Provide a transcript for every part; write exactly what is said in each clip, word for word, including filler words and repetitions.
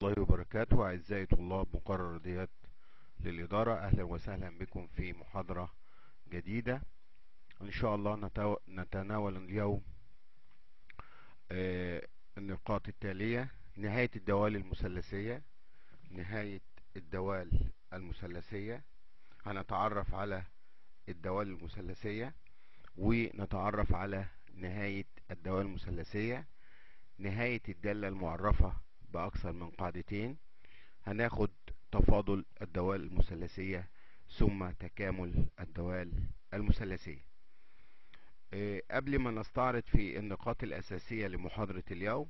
الله وبركاته. أعزائي طلاب مقرر رياضيات للإدارة، أهلا وسهلا بكم في محاضرة جديدة. إن شاء الله نتو... نتناول اليوم آه، النقاط التالية: نهاية الدوال المثلثية. نهاية الدوال المثلثية هنتعرف على الدوال المثلثية، ونتعرف على نهاية الدوال المثلثية. نهاية الدالة المعرفة بأكثر من قاعدتين. هناخد تفاضل الدوال المثلثية ثم تكامل الدوال المثلثية. إيه، قبل ما نستعرض في النقاط الأساسية لمحاضرة اليوم،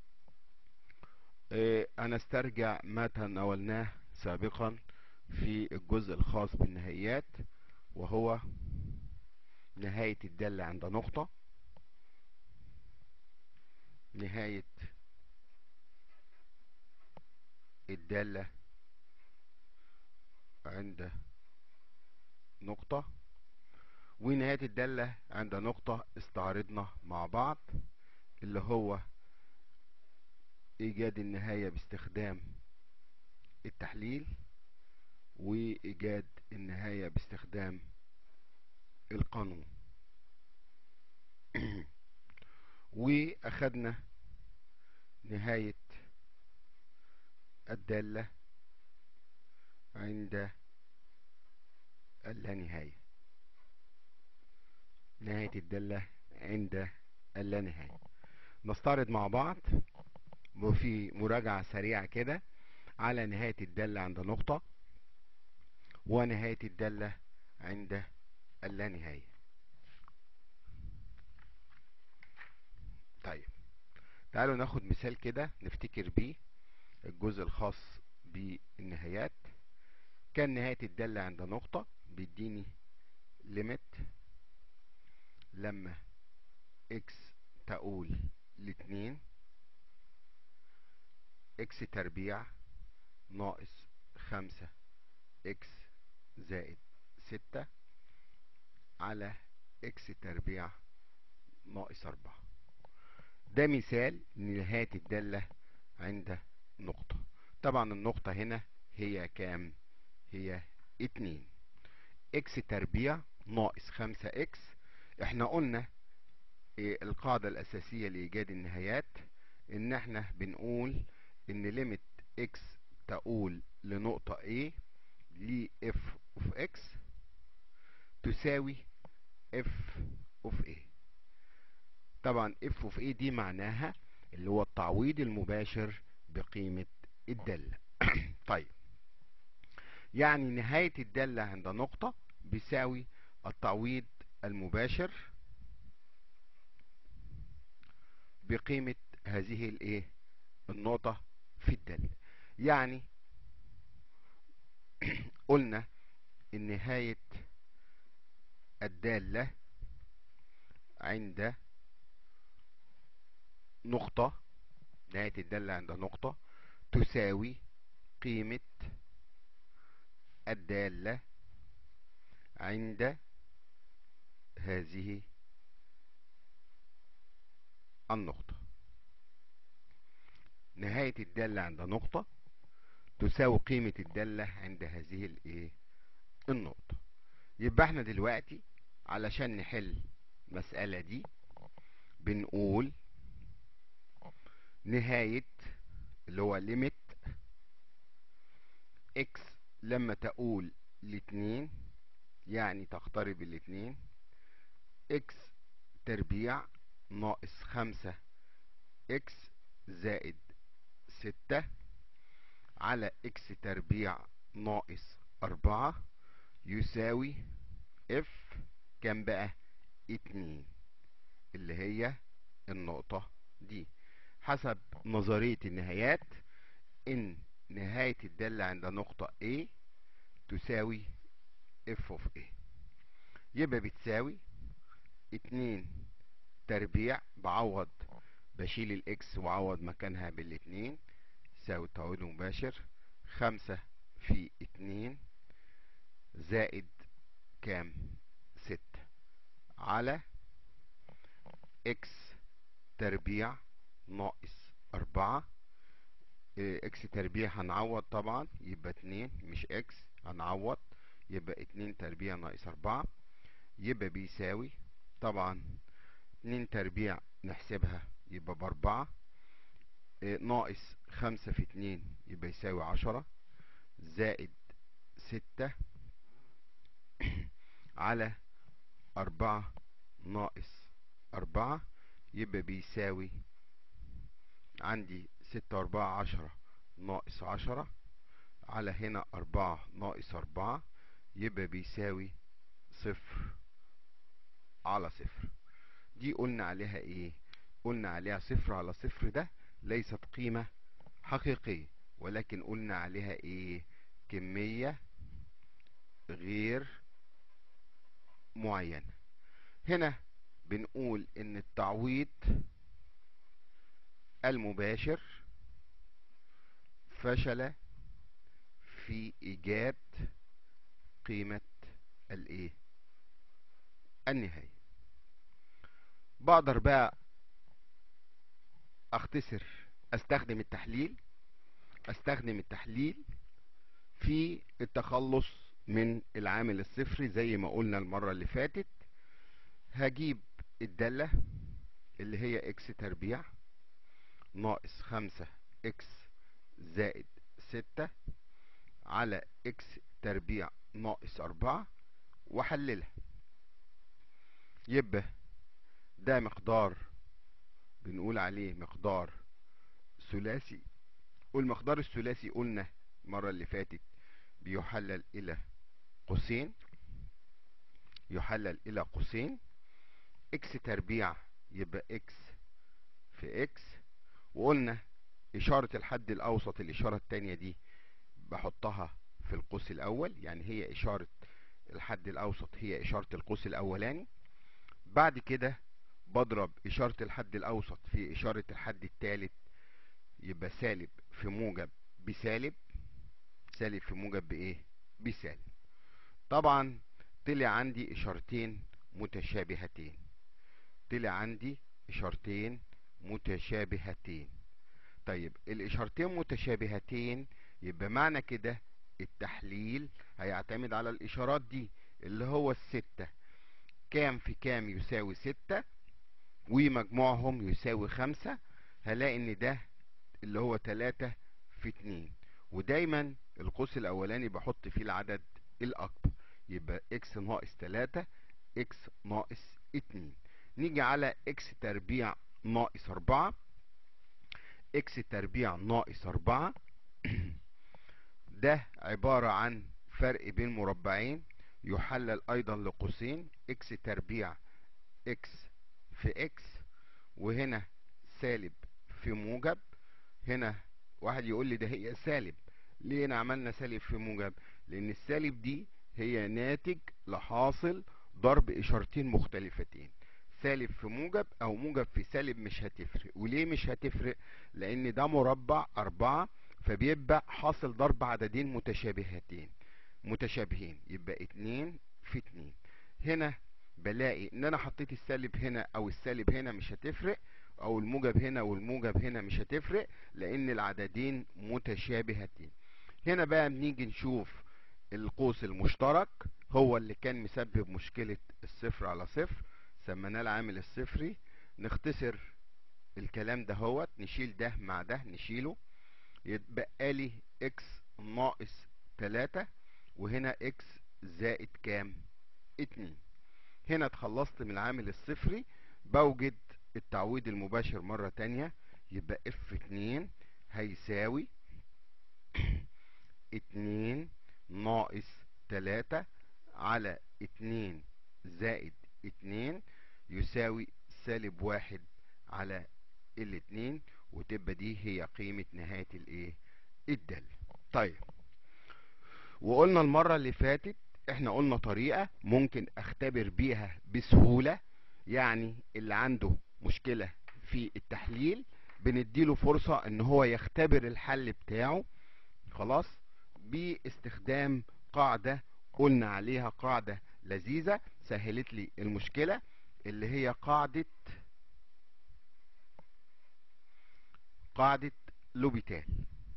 إيه، هنسترجع ما تناولناه سابقا في الجزء الخاص بالنهائيات، وهو نهاية الدالة عند نقطة. نهاية الدالة عند نقطة ونهاية الدالة عند نقطة استعرضنا مع بعض، اللي هو إيجاد النهاية باستخدام التحليل، وإيجاد النهاية باستخدام القانون. وأخدنا نهاية الدالة عند اللانهاية. نهاية الدالة عند اللانهاية نستعرض مع بعض وفي مراجعة سريعة كده على نهاية الدالة عند نقطة ونهاية الدالة عند اللانهاية. طيب، تعالوا ناخد مثال كده نفتكر بيه الجزء الخاص بالنهايات. كان نهاية الدالة عند نقطة بيديني ليميت لما اكس تقول لاتنين، اكس تربيع ناقص خمسة اكس زائد ستة على اكس تربيع ناقص اربعة. ده مثال لنهاية الدالة عند نقطة. طبعا النقطة هنا هي كام؟ هي اتنين. اكس تربيع ناقص خمسة اكس. احنا قلنا إيه القاعدة الأساسية لإيجاد النهايات؟ إن احنا بنقول إن ليميت اكس تقول لنقطة A ل f of x تساوي f of A. طبعا f of A دي معناها اللي هو التعويض المباشر بقيمة الدالة. طيب، يعني نهاية الدالة عند نقطة بيساوي التعويض المباشر بقيمة هذه الايه النقطة في الدالة. يعني قلنا ان نهاية الدالة عند نقطة نهاية الدالة عند نقطة تساوي قيمة الدالة عند هذه النقطة. نهاية الدالة عند نقطة تساوي قيمة الدالة عند هذه الايه النقطة. يبقى احنا دلوقتي علشان نحل المسألة دي بنقول نهاية اللي هو ليميت اكس لما تقول لاتنين، يعني تقترب الاتنين، اكس تربيع ناقص خمسة اكس زائد ستة على اكس تربيع ناقص اربعة يساوي اف كام بقى؟ اتنين، اللي هي النقطة دي. حسب نظرية النهايات ان نهاية الدالة عند نقطة A تساوي f of A. يبقى بتساوي اتنين تربيع، بعوض بشيل الاكس وعوض مكانها بالاتنين، يساوي تعويض مباشر خمسة في اتنين زائد كام؟ ستة على اكس تربيع ناقص اربعة اكس تربيع هنعوض طبعا، يبقى اتنين مش اكس، هنعوض يبقى اتنين تربيع ناقص اربعة، يبقى بيساوي طبعا اتنين تربيع نحسبها يبقى باربعة، ناقص خمسة في اتنين يبقى يساوي عشرة، زائد ستة على أربعة ناقص أربعة يبقى بيساوي عندي ستة وأربعة عشرة ناقص عشرة على هنا أربعة ناقص أربعة يبقى بيساوي صفر على صفر. دي قلنا عليها ايه؟ قلنا عليها صفر على صفر، ده ليست قيمة حقيقية، ولكن قلنا عليها ايه؟ كمية غير معينة. هنا بنقول ان التعويض المباشر فشل في ايجاد قيمة الايه؟ النهاية. بقدر بقى اختصر، استخدم التحليل استخدم التحليل في التخلص من العامل الصفري زي ما قلنا المرة اللي فاتت. هجيب الدالة اللي هي اكس تربيع ناقص خمسة اكس زائد ستة على اكس تربيع ناقص اربعة واحللها. يبقى ده مقدار بنقول عليه مقدار ثلاثي، والمقدار الثلاثي قلنا المرة اللي فاتت بيحلل الى قوسين، يحلل الى قوسين. اكس تربيع يبقى اكس في اكس، وقلنا اشارة الحد الاوسط الاشارة التانية دي بحطها في القوس الاول، يعني هي اشارة الحد الاوسط هي اشارة القوس الاولاني. بعد كده بضرب اشارة الحد الاوسط في اشارة الحد الثالث، يبقى سالب في موجب بسالب، سالب في موجب بايه؟ بسالب. طبعا طلع عندي اشارتين متشابهتين، طلع عندي اشارتين متشابهتين. طيب الاشارتين متشابهتين يبقى معنى كده التحليل هيعتمد على الاشارات دي، اللي هو الستة، كام في كام يساوي ستة ومجموعهم يساوي خمسة. هلاقي ان ده اللي هو تلاتة في اتنين، ودايما القوس الاولاني بحط فيه العدد الاكبر، يبقى اكس ناقص تلاتة اكس ناقص اتنين. نيجي على اكس تربيع ناقص اربعة، اكس تربيع ناقص اربعة ده عبارة عن فرق بين مربعين يحلل ايضا لقوسين، اكس تربيع اكس في اكس، وهنا سالب في موجب. هنا واحد يقول لي ده هي سالب، ليه انا عملنا سالب في موجب؟ لان السالب دي هي ناتج لحاصل ضرب اشارتين مختلفتين، سالب في موجب او موجب في سالب مش هتفرق. وليه مش هتفرق؟ لان ده مربع اربعة، فبيبقى حاصل ضرب عددين متشابهتين متشابهين، يبقى اتنين في اتنين. هنا بلاقي ان انا حطيت السالب هنا او السالب هنا مش هتفرق، او الموجب هنا والموجب هنا مش هتفرق، لان العددين متشابهتين. هنا بقى بنيجي نشوف القوس المشترك هو اللي كان مسبب مشكلة الصفر على صفر، سميناه العامل الصفري. نختصر الكلام ده، هو نشيل ده مع ده نشيله، يتبقى لي اكس ناقص تلاتة، وهنا اكس زائد كام؟ اتنين. هنا اتخلصت من العامل الصفري، بوجد التعويض المباشر مرة تانية، يبقى اف اتنين هيساوي اتنين ناقص تلاتة على اتنين زائد اتنين يساوي سالب واحد على الاتنين، وتبقى دي هي قيمة نهاية الايه؟ الدالة. طيب، وقلنا المرة اللي فاتت احنا قلنا طريقة ممكن اختبر بيها بسهولة، يعني اللي عنده مشكلة في التحليل بنديله فرصة ان هو يختبر الحل بتاعه، خلاص، باستخدام قاعدة قلنا عليها قاعدة لذيذة سهلت لي المشكلة، اللي هي قاعدة قاعدة لوبيتال.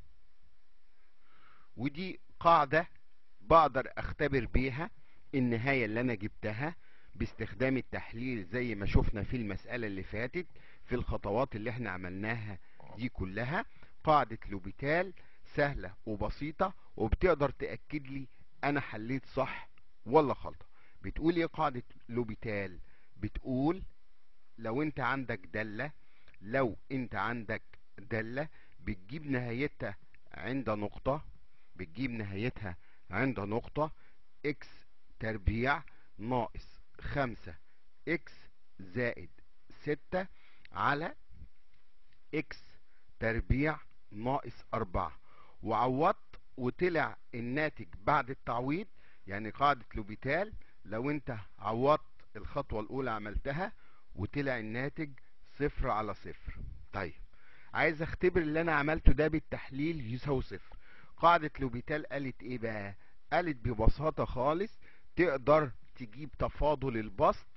ودي قاعدة بقدر اختبر بيها النهاية اللي انا جبتها باستخدام التحليل زي ما شفنا في المسألة اللي فاتت في الخطوات اللي احنا عملناها دي كلها. قاعدة لوبيتال سهلة وبسيطة وبتقدر تأكد لي انا حليت صح ولا غلط. بتقول ايه قاعدة لوبيتال؟ بتقول لو انت عندك دالة لو انت عندك دالة بتجيب نهايتها عند نقطة بتجيب نهايتها عند نقطة اكس تربيع ناقص خمسة اكس زائد ستة على اكس تربيع ناقص اربعة، وعوضت وطلع الناتج بعد التعويض. يعني قاعدة لوبيتال لو انت عوضت الخطوة الاولى عملتها وطلع الناتج صفر على صفر. طيب عايز اختبر اللي انا عملته ده بالتحليل يساوي صفر. قاعدة لوبيتال قالت ايه بقى؟ قالت ببساطة خالص تقدر تجيب تفاضل البسط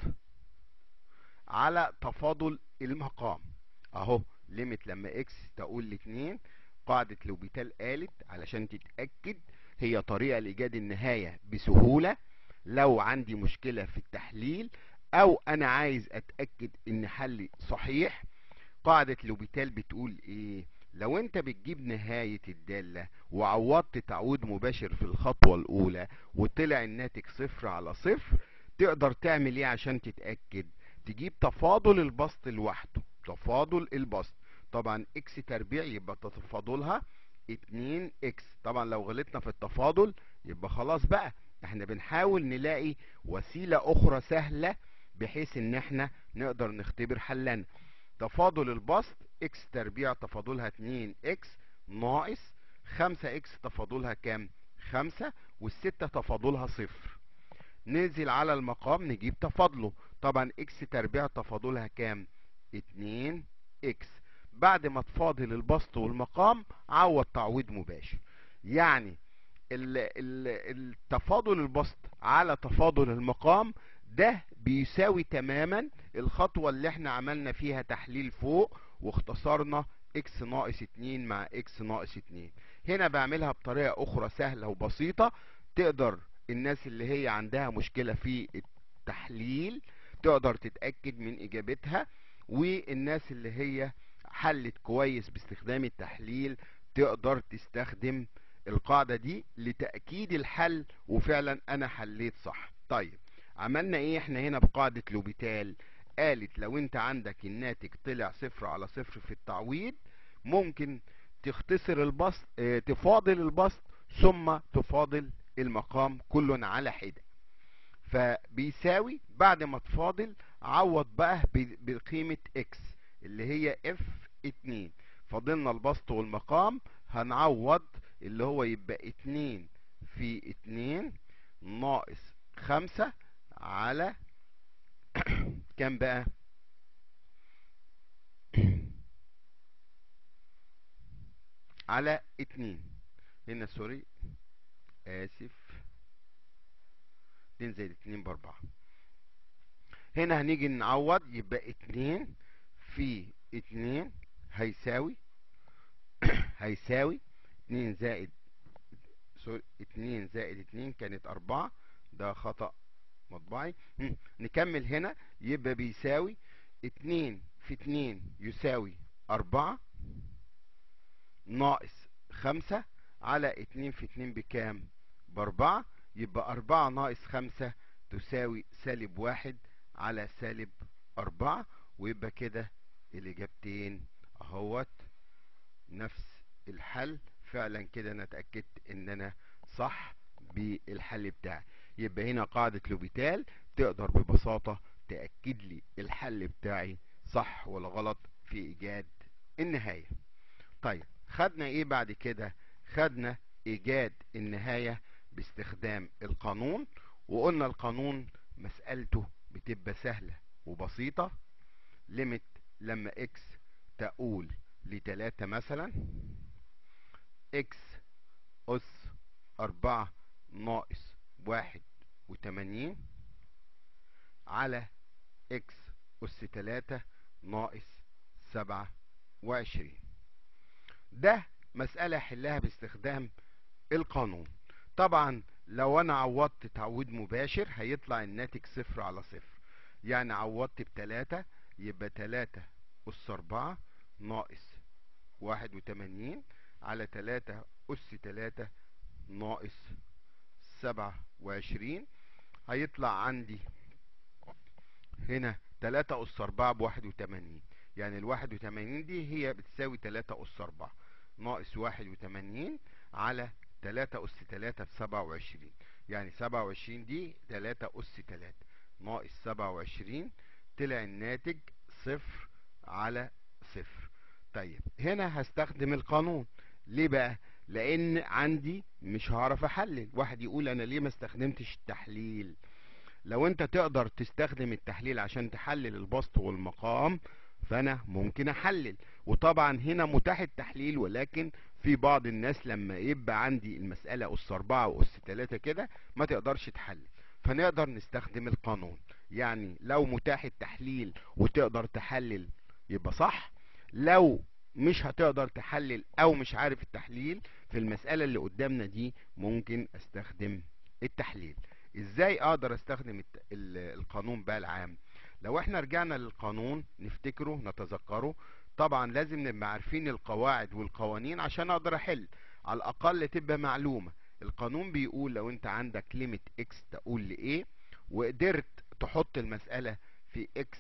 على تفاضل المقام. اهو ليميت لما اكس تقول لاتنين. قاعدة لوبيتال قالت علشان تتأكد هي طريقة لإيجاد النهاية بسهولة لو عندي مشكلة في التحليل او انا عايز اتأكد ان حلي صحيح. قاعدة لوبيتال بتقول ايه؟ لو انت بتجيب نهاية الدالة وعوضت تعويض مباشر في الخطوة الاولى وطلع الناتج صفر على صفر، تقدر تعمل ايه عشان تتأكد؟ تجيب تفاضل البسط لوحده. تفاضل البسط طبعا اكس تربيع يبقى تفاضلها اتنين اكس. طبعا لو غلطنا في التفاضل يبقى خلاص بقى احنا بنحاول نلاقي وسيلة اخرى سهلة بحيث ان احنا نقدر نختبر حلنا. تفاضل البسط اكس تربيع تفاضلها اتنين اكس ناقص خمسة اكس تفاضلها كام؟ خمسة، والستة تفاضلها صفر. ننزل على المقام نجيب تفاضله. طبعا اكس تربيع تفاضلها كام؟ اتنين اكس. بعد ما تفاضل البسط والمقام عوض تعويض مباشر. يعني ال ال التفاضل البسط على تفاضل المقام ده بيساوي تماما الخطوة اللي احنا عملنا فيها تحليل فوق واختصرنا اكس ناقص اتنين مع اكس ناقص اتنين. هنا بعملها بطريقة اخرى سهلة وبسيطة تقدر الناس اللي هي عندها مشكلة في التحليل تقدر تتأكد من اجابتها، والناس اللي هي حلت كويس باستخدام التحليل تقدر تستخدم القاعدة دي لتأكيد الحل وفعلا انا حليت صح. طيب عملنا ايه احنا هنا بقاعدة لوبيتال؟ قالت لو انت عندك الناتج طلع صفر على صفر في التعويض ممكن تختصر البسط اه تفاضل البسط ثم تفاضل المقام كل على حدة. فبيساوي بعد ما تفاضل عوض بقى بقيمة اكس اللي هي اف اتنين. فاضلنا البسط والمقام هنعوض اللي هو يبقى اتنين في اتنين ناقص خمسة على كام بقى؟ على اتنين. هنا سوري اسف، اتنين زائد اتنين باربعة. هنا هنيجي نعوض يبقى اتنين في اتنين هيساوي هيساوي اتنين زائد سوري اتنين زائد اتنين كانت اربعة، ده خطأ مطبعي. نكمل هنا يبقى بيساوي اتنين في اتنين يساوي اربعة ناقص خمسة على اتنين في اتنين بكام؟ باربعة. يبقى اربعة ناقص خمسة تساوي سالب واحد على سالب اربعة. ويبقى كده الاجابتين اهوت نفس الحل. فعلا كده انا اتأكدت ان انا صح بالحل بتاعي. يبقى هنا قاعدة لوبيتال تقدر ببساطة تأكد لي الحل بتاعي صح ولا غلط في ايجاد النهاية. طيب خدنا ايه بعد كده؟ خدنا ايجاد النهاية باستخدام القانون، وقلنا القانون مسألته بتبقى سهلة وبسيطة. ليميت لما اكس تقول لتلاتة مثلا اكس اس اربعة ناقص واحد وتمانين على اكس اس تلاتة ناقص سبعة وعشرين. ده مسألة حلها باستخدام القانون. طبعا لو انا عوضت تعويض مباشر هيطلع الناتج صفر على صفر، يعني عوضت بتلاتة يبقى تلاتة أس أربعة ناقص واحد وتمانين على تلاتة أس تلاتة ناقص سبعة وعشرين. هيطلع عندي هنا تلاتة أس أربعة بواحد وتمانين، يعني الواحد وتمانين دي هي بتساوي تلاتة أس أربعة ناقص واحد وتمانين على تلاتة أس تلاتة بسبعة وعشرين، يعني سبعة وعشرين دي تلاتة أس تلاتة ناقص سبعة وعشرين. طلع الناتج صفر على صفر. طيب هنا هستخدم القانون. ليه بقى؟ لأن عندي مش هعرف أحلل. واحد يقول أنا ليه ما استخدمتش التحليل؟ لو انت تقدر تستخدم التحليل عشان تحلل البسط والمقام فانا ممكن احلل، وطبعا هنا متاح التحليل، ولكن في بعض الناس لما يبقى عندي المسألة أس أربعة وأس تلاتة كده ما تقدرش تحلل، فنقدر نستخدم القانون. يعني لو متاح التحليل وتقدر تحلل يبقى صح، لو مش هتقدر تحلل او مش عارف التحليل في المسألة اللي قدامنا دي ممكن استخدم التحليل. ازاي اقدر استخدم الت- ال- القانون بقى العام؟ لو احنا رجعنا للقانون نفتكره نتذكره، طبعا لازم نبقى عارفين القواعد والقوانين عشان اقدر احل، على الاقل تبقى معلومة. القانون بيقول لو انت عندك ليميت اكس تقول لايه، وقدرت تحط المسألة في اكس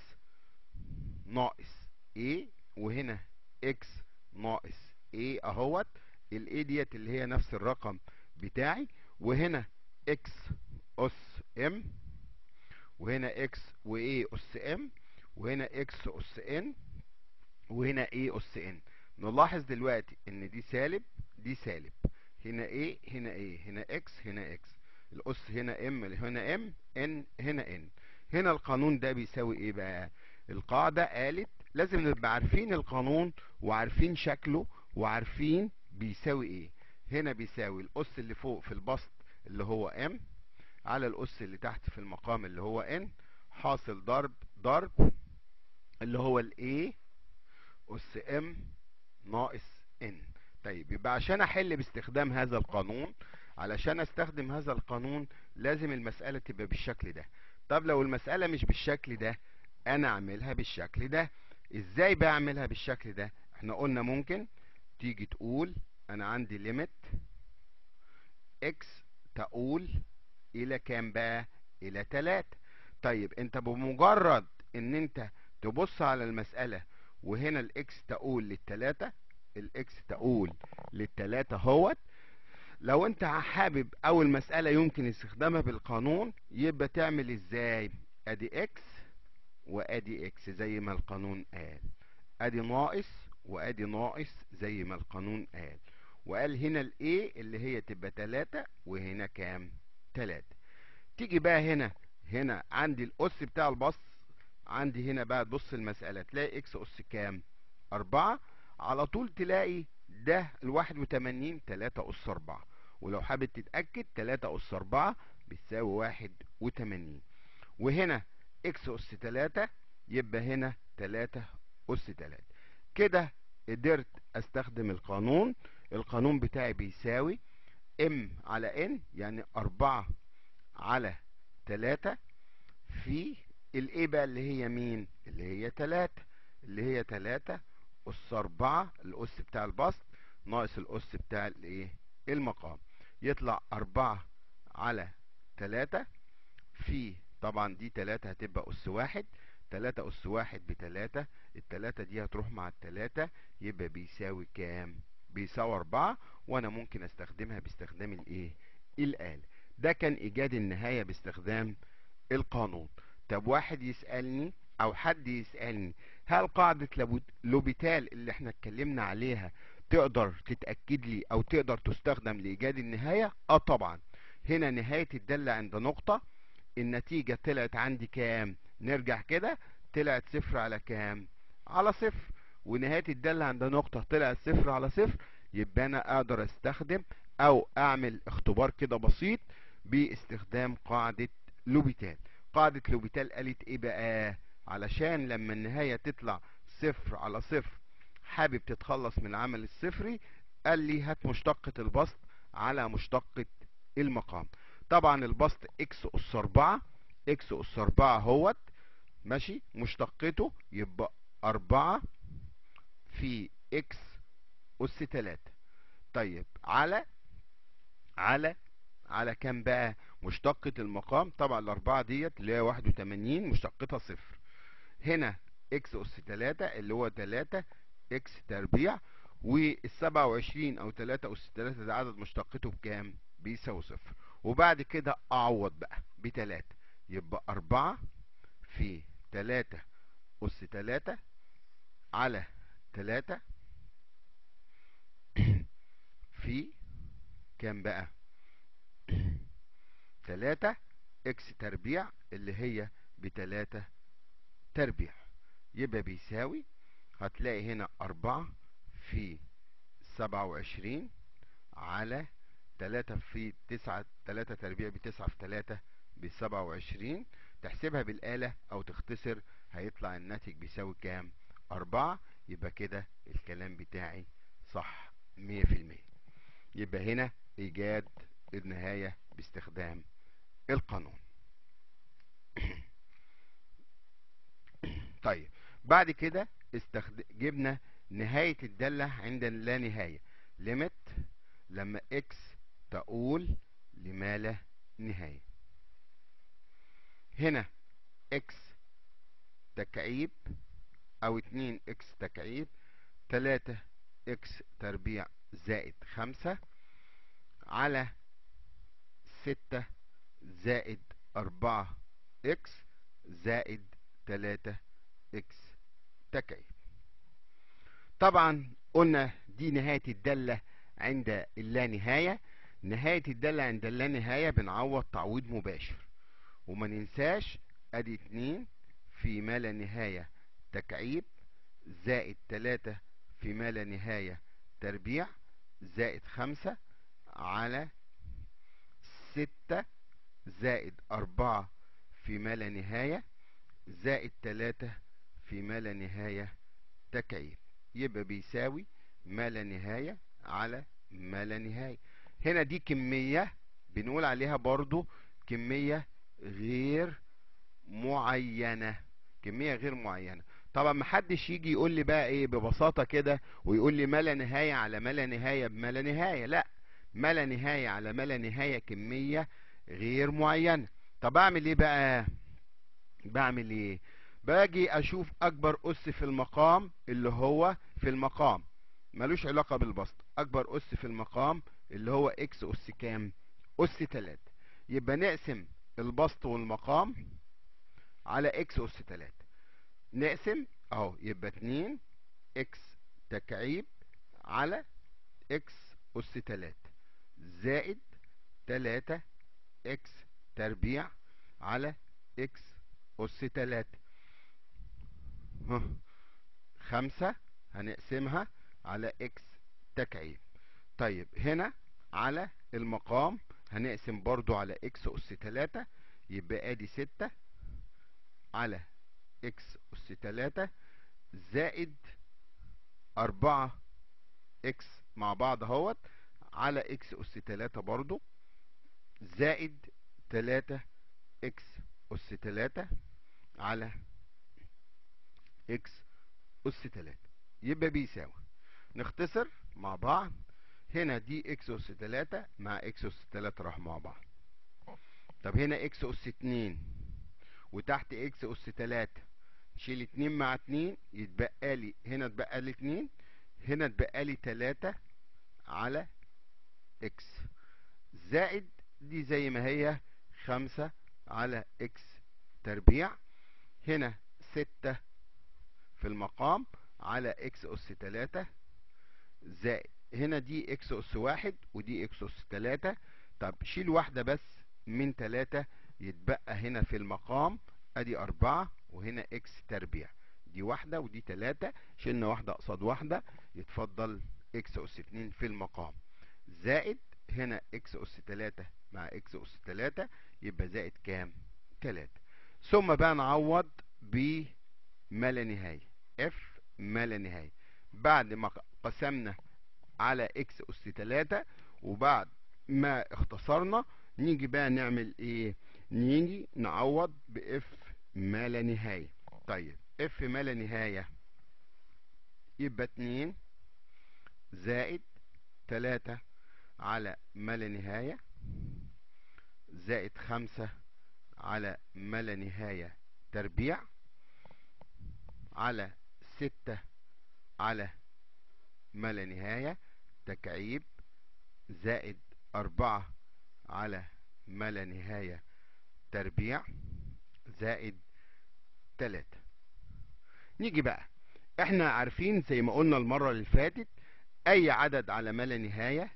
ناقص ايه، وهنا اكس ناقص ايه اهوت، الايه ديت اللي هي نفس الرقم بتاعي، وهنا اكس اس ام، وهنا اكس وايه اس ام، وهنا اكس اس ان، وهنا ايه اس ان. نلاحظ دلوقتي ان دي سالب دي سالب، هنا ايه هنا ايه، هنا اكس هنا اكس، الاس هنا ام هنا ام، ان هنا ان. هنا القانون ده بيساوي ايه بقى؟ القاعدة قالت لازم نبقى عارفين القانون وعارفين شكله وعارفين بيساوي ايه. هنا بيساوي الاس اللي فوق في البسط اللي هو ام على الاس اللي تحت في المقام اللي هو ان، حاصل ضرب ضرب اللي هو الايه اس ام ناقص ان. طيب يبقى عشان احل باستخدام هذا القانون، علشان استخدم هذا القانون لازم المسألة تبقى بالشكل ده. طب لو المسألة مش بالشكل ده انا اعملها بالشكل ده. ازاي بعملها بالشكل ده؟ احنا قلنا ممكن تيجي تقول انا عندي ليميت اكس تقول الى كام بقى؟ الى تلاتة. طيب انت بمجرد ان انت تبص على المسألة وهنا الاكس تقول للتلاتة، الاكس تقول للتلاتة هوت، لو انت حابب او المسألة يمكن استخدامها بالقانون يبقى تعمل ازاي؟ ادي اكس وادي اكس زي ما القانون قال، ادي ناقص وادي ناقص زي ما القانون قال، وقال هنا الايه اللي هي تبقى تلاتة وهنا كام؟ تلاتة. تيجي بقى هنا هنا عندي الاس بتاع البسط، عندي هنا بقى تبص المسألة تلاقي اكس اس كام؟ اربعة. على طول تلاقي ده الواحد وتمانين تلاتة اس اربعة، ولو حابب تتأكد تلاتة اس اربعة بتساوي واحد وتمانين، وهنا اكس اس تلاتة يبقى هنا تلاتة اس تلاتة. كده قدرت استخدم القانون. القانون بتاعي بيساوي ام على ان، يعني اربعة على تلاتة في الايه بقى اللي هي مين؟ اللي هي تلاتة، اللي هي تلاتة اس اربعة الاس بتاع البسط ناقص الاس بتاع الايه؟ المقام. يطلع اربعة على تلاتة في، طبعا دي تلاتة هتبقى اس واحد، تلاتة اس واحد بتلاتة، التلاتة دي هتروح مع التلاتة يبقى بيساوي كام؟ بيساوي اربعة. وانا ممكن استخدمها باستخدام الايه؟ الآلة. ده كان ايجاد النهاية باستخدام القانون. طب واحد يسألني او حد يسألني هل قاعدة لابو- لوبيتال اللي احنا اتكلمنا عليها تقدر تتأكد لي او تقدر تستخدم لإيجاد النهاية؟ اه طبعا. هنا نهاية الدالة عند نقطة، النتيجة طلعت عندي كام؟ نرجع كده، طلعت صفر على كام؟ على صفر. ونهاية الدالة عند نقطة طلعت صفر على صفر، يبقى انا اقدر استخدم او اعمل اختبار كده بسيط باستخدام قاعدة لوبيتال. قاعدة لوبيتال قالت ايه بقى؟ علشان لما النهاية تطلع صفر على صفر حابب تتخلص من العمل الصفري، قال لي هات مشتقة البسط على مشتقة المقام. طبعا البسط اكس اس اربعة، اكس اس اربعة اهوت ماشي، مشتقته يبقى اربعة في اكس اس تلاتة. طيب على على على كام بقى مشتقة المقام؟ طبعا الاربعة ديت اللي هي واحد وتمانين مشتقتها صفر. هنا اكس اس تلاتة اللي هو تلاتة اكس تربيع، والسبعة وعشرين او تلاتة اس تلاتة ده عدد مشتقته بكام؟ بيساوي صفر. وبعد كده اعوض بقى بتلاتة، يبقى اربعة في تلاتة اس تلاتة على تلاتة في كام بقى؟ تلاتة اكس تربيع اللي هي بتلاتة تربيع، يبقى بيساوي، هتلاقي هنا اربعة في سبعة وعشرين على تلاتة في تسعة، تلاتة تربيع بتسعة في تلاتة بسبعة وعشرين. تحسبها بالآلة او تختصر هيطلع الناتج بيساوي كام؟ اربعة. يبقى كده الكلام بتاعي صح مية في المية. يبقى هنا ايجاد النهاية باستخدام القانون. طيب بعد كده استخد... جبنا نهاية الدالة عند لا نهاية، ليميت لما اكس تقول لما لا نهاية. هنا اكس تكعيب او اتنين اكس تكعيب تلاتة اكس تربيع زائد خمسة على ستة زائد اربعة اكس زائد تلاتة اكس تكعيب. طبعا قلنا دي نهاية الدالة عند اللانهاية. نهاية الدالة عند اللانهاية بنعوض تعويض مباشر، وما ننساش ادي اتنين في ما لا نهاية تكعيب زائد تلاتة في ما لا نهاية تربيع زائد خمسة على ستة زائد اربعة في ما لا نهاية زائد تلاتة في ما لا نهاية تكعيب، يبقى بيساوي ما لا نهاية على ما لا نهاية. هنا دي كمية بنقول عليها برضو كمية غير معينة، كمية غير معينة. طبعا محدش يجي يقول لي بقى ايه ببساطة كده ويقول لي ما لا نهاية على ما لا نهاية بما لا نهاية، لا، ما لا نهاية على ما لا نهاية كمية غير معينة. طب اعمل ايه بقى؟ بعمل ايه؟ باجي اشوف اكبر اس في المقام اللي هو في المقام ملوش علاقة بالبسط، اكبر اس في المقام اللي هو اكس اس كام؟ اس تلاتة. يبقى نقسم البسط والمقام على اكس اس تلاتة، نقسم اهو، يبقى اتنين اكس تكعيب على اكس اس تلاتة زائد تلاتة اكس تربيع على اكس اس تلاتة. ها، خمسة هنقسمها على اكس تكعيب. طيب هنا على المقام هنقسم برضو على اكس اس تلاتة، يبقى ادي ستة على اكس اس تلاتة زائد اربعة اكس مع بعض اهوت على اكس اس تلاتة برضو زائد تلاتة اكس اس تلاتة على اكس اس تلاتة، يبقى بيساوي، نختصر مع بعض، هنا دي اكس اس تلاتة مع اكس اس تلاتة راح مع بعض. طب هنا اكس اس اتنين وتحت اكس اس تلاتة، شيل اتنين مع اتنين يتبقى لي هنا، اتبقى لي اتنين، هنا اتبقى لي تلاتة على اكس زائد دي زي ما هي خمسة على اكس تربيع، هنا ستة في المقام على اكس اس تلاتة زائد هنا دي اكس اس واحد ودي اكس اس تلاتة. طب شيل واحدة بس من تلاتة يتبقى هنا في المقام ادي اربعة، وهنا اكس تربيع، دي واحدة ودي تلاتة، شلنا واحدة قصاد واحدة يتفضل اكس اس اتنين في المقام زائد هنا اكس اس تلاتة مع اكس اس تلاتة، يبقى زائد كام؟ تلاتة. ثم بقى نعوض بما لا نهاية، اف ما لا نهاية، بعد ما قسمنا على اكس اس تلاتة وبعد ما اختصرنا نيجي بقى نعمل ايه؟ نيجي نعوض باف ما لا نهاية. طيب اف ما لا نهاية يبقى اتنين زائد تلاتة على ما لا نهاية زائد خمسة على ما لا نهاية تربيع على ستة على ما لا نهاية تكعيب زائد أربعة على ما لا نهاية تربيع زائد تلاتة. نيجي بقى، احنا عارفين زي ما قلنا المرة اللي فاتت اي عدد على ما لا نهاية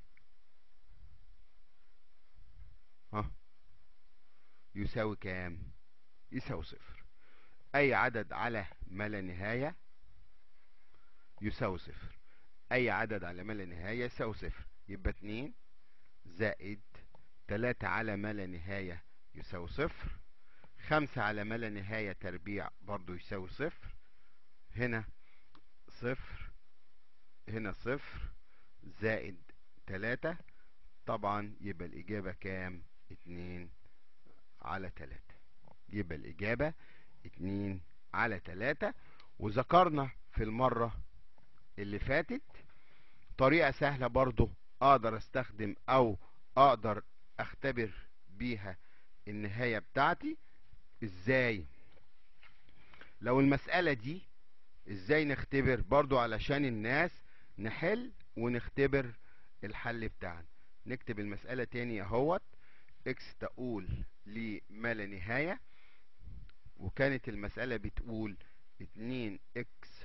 ها يساوي كام؟ يساوي صفر. اي عدد على ما لا نهاية يساوي صفر. اي عدد على ما لا نهاية يساوي صفر. يبقى اتنين زائد تلاتة على ما لا نهاية يساوي صفر. خمسة على ما لا نهاية تربيع برضو يساوي صفر. هنا صفر، هنا صفر، زائد تلاتة. طبعا يبقى الإجابة كام؟ اتنين على تلاتة. يبقى الإجابة اتنين على تلاتة. وذكرنا في المرة اللي فاتت طريقة سهلة برضو أقدر أستخدم أو أقدر أختبر بيها النهاية بتاعتي. إزاي؟ لو المسألة دي إزاي نختبر برضو علشان الناس نحل ونختبر الحل بتاعنا. نكتب المسألة تاني اهوت. اكس تقول لما لا نهاية، وكانت المسألة بتقول اتنين اكس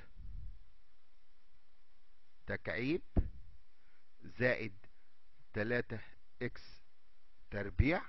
تكعيب زائد تلاتة اكس تربيع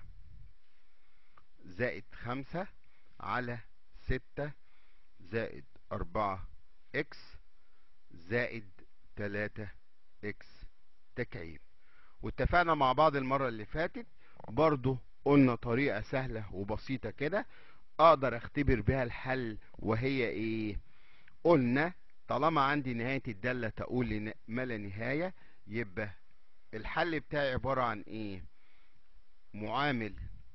زائد خمسة على ستة زائد أربعة اكس زائد تلاتة اكس تكعيب. واتفقنا مع بعض المرة اللي فاتت برضو قلنا طريقة سهلة وبسيطة كده اقدر اختبر بها الحل، وهي ايه؟ قلنا طالما عندي نهاية الدالة تقول ما لا نهاية، يبقى الحل بتاعي عبارة عن ايه؟ معامل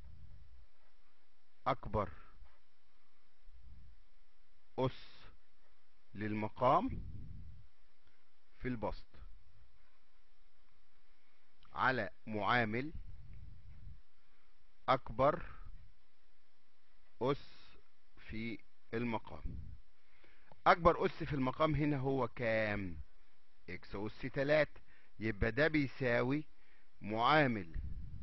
اكبر اس للمقام في البسط على معامل اكبر اس في المقام. اكبر اس في المقام هنا هو كام؟ اكس اس تلاتة. يبقى ده بيساوي معامل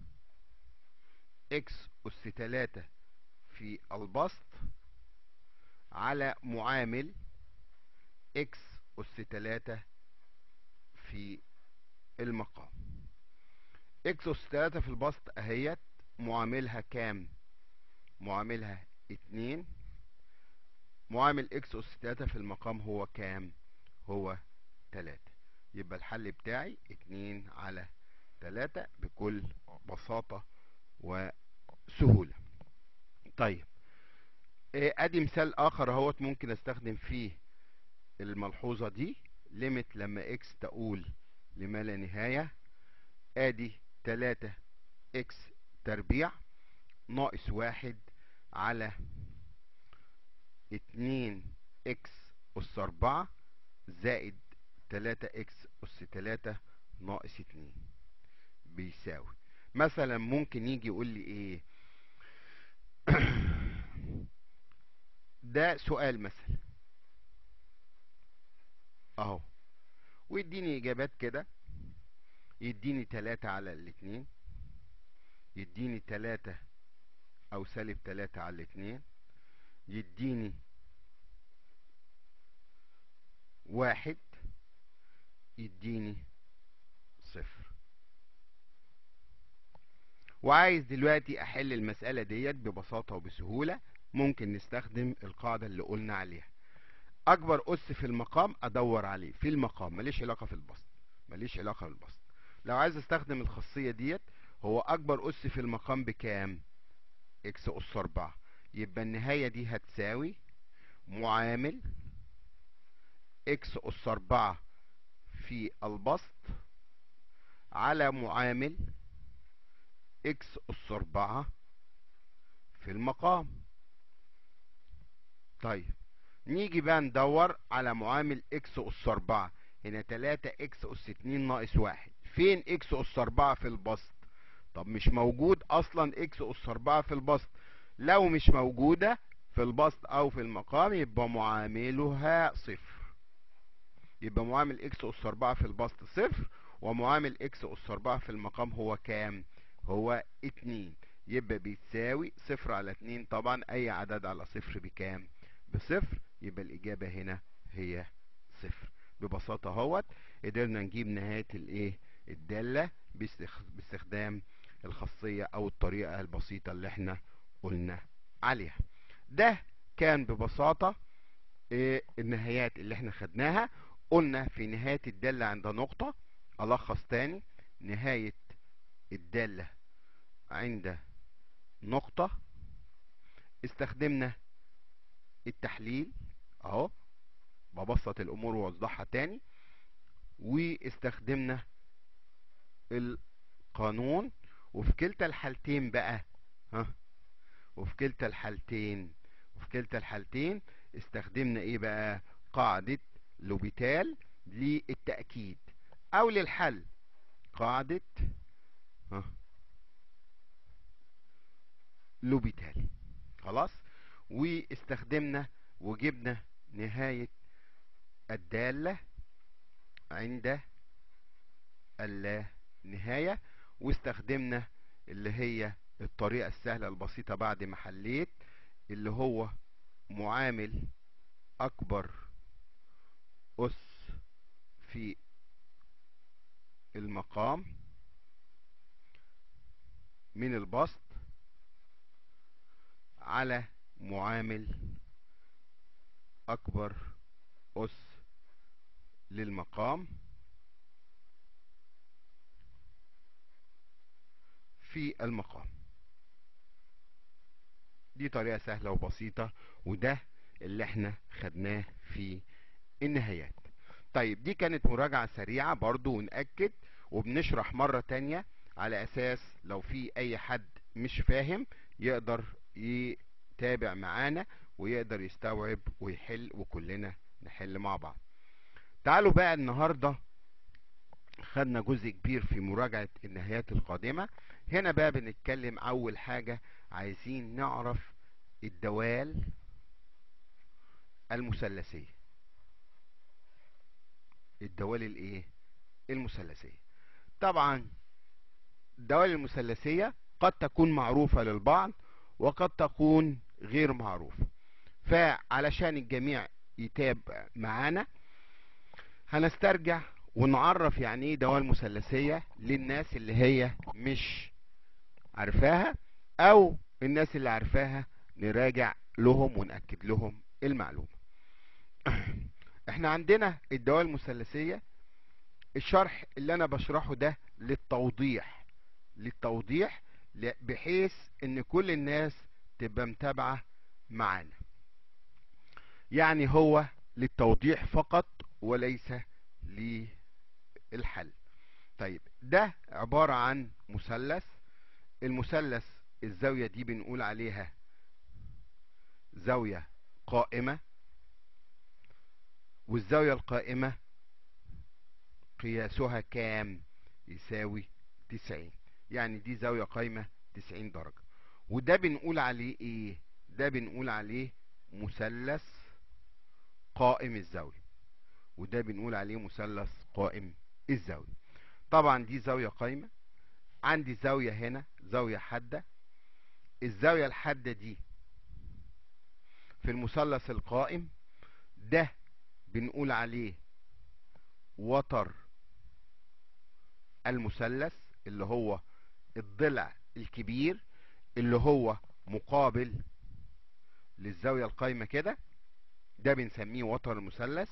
اكس اس تلاتة في البسط على معامل اكس اس تلاتة في المقام. اكس اس تلاتة في البسط اهيت معاملها كام؟ معاملها اتنين. معامل اكس اس تلاتة في المقام هو كام؟ هو تلاتة. يبقى الحل بتاعي اتنين على تلاتة بكل بساطة وسهولة. طيب إيه ادي مثال اخر اهوت ممكن استخدم فيه الملحوظة دي. ليميت لما اكس تقول لما لا نهاية. ادي تلاتة اكس تربيع ناقص واحد على اتنين اكس اس اربعة زائد تلاتة اكس اس تلاتة ناقص اتنين بيساوي. مثلا ممكن يجي يقول لي ايه؟ ده سؤال مثلا اهو، ويديني اجابات كده. يديني تلاتة على الاتنين، يديني تلاتة او سالب تلاتة على الاتنين، يديني واحد، يديني صفر. وعايز دلوقتي احل المسألة ديت ببساطة وبسهولة. ممكن نستخدم القاعدة اللي قلنا عليها. اكبر اس في المقام ادور عليه في المقام، ماليش علاقة في البسط، ماليش علاقة بالبسط. لو عايز استخدم الخاصية ديت، هو اكبر اس في المقام بكام؟ اكس اس اربعة. يبقى النهاية دي هتساوي معامل اكس اس اربعة في البسط على معامل اكس اس اربعة في المقام. طيب نيجي بقى ندور على معامل اكس اس اربعة. هنا تلاتة اكس اس اتنين ناقص واحد. فين اكس اس اربعة في البسط؟ طب مش موجود اصلا اكس اس اربعة في البسط. لو مش موجودة في البسط او في المقام يبقى معاملها صفر. يبقى معامل اكس اس اربعة في البسط صفر، ومعامل اكس اس اربعة في المقام هو كام؟ هو اتنين. يبقى بيتساوي صفر على اتنين. طبعا اي عدد على صفر بكام؟ بصفر. يبقى الاجابة هنا هي صفر. ببساطة اهوت قدرنا نجيب نهاية الايه الدالة باستخدام الخاصية او الطريقة البسيطة اللي احنا قلنا عليها. ده كان ببساطة ايه النهايات اللي احنا خدناها. قلنا في نهاية الدالة عند نقطة. ألخص تاني: نهاية الدالة عند نقطة. استخدمنا التحليل اهو، ببسط الأمور وأوضحها تاني. واستخدمنا القانون. وفي كلتا الحالتين بقى ها وفي كلتا الحالتين وفي كلتا الحالتين استخدمنا ايه بقى؟ قاعدة لوبيتال للتأكيد، او للحل قاعدة ها لوبيتال. خلاص. واستخدمنا وجبنا نهاية الدالة عند اللا نهاية. واستخدمنا اللي هي الطريقة السهلة البسيطة بعد ما حليت، اللي هو معامل أكبر أس في المقام من البسط على معامل أكبر أس للمقام في المقام. دي طريقة سهلة وبسيطة، وده اللي احنا خدناه في النهايات. طيب دي كانت مراجعة سريعة برضو، ونأكد وبنشرح مرة تانية على أساس لو في أي حد مش فاهم يقدر يتابع معانا ويقدر يستوعب ويحل، وكلنا نحل مع بعض. تعالوا بقى النهاردة خدنا جزء كبير في مراجعة النهايات القادمة. هنا بقى بنتكلم أول حاجة، عايزين نعرف الدوال المثلثية. الدوال الايه المثلثية. طبعا الدوال المثلثية قد تكون معروفة للبعض وقد تكون غير معروفة، فعلشان الجميع يتابع معانا هنسترجع ونعرف يعني ايه دوال مثلثية للناس اللي هي مش عارفاها، او الناس اللي عارفاها نراجع لهم ونأكد لهم المعلومة. احنا عندنا الدوال المثلثية، الشرح اللي انا بشرحه ده للتوضيح للتوضيح بحيث ان كل الناس تبقى متابعة معانا. يعني هو للتوضيح فقط وليس للحل. طيب ده عبارة عن مثلث. المثلث الزاوية دي بنقول عليها زاوية قائمة، والزاوية القائمة قياسها كام؟ يساوي تسعين. يعني دي زاوية قايمة تسعين درجة. وده بنقول عليه ايه؟ ده بنقول عليه مثلث قائم الزاوية. وده بنقول عليه مثلث قائم الزاوية. طبعا دي زاوية قايمة. عندي زاوية هنا زاوية حادة. الزاوية الحادة دي في المثلث القائم ده بنقول عليه وتر المثلث، اللي هو الضلع الكبير اللي هو مقابل للزاوية القايمة كده. ده بنسميه وتر المثلث.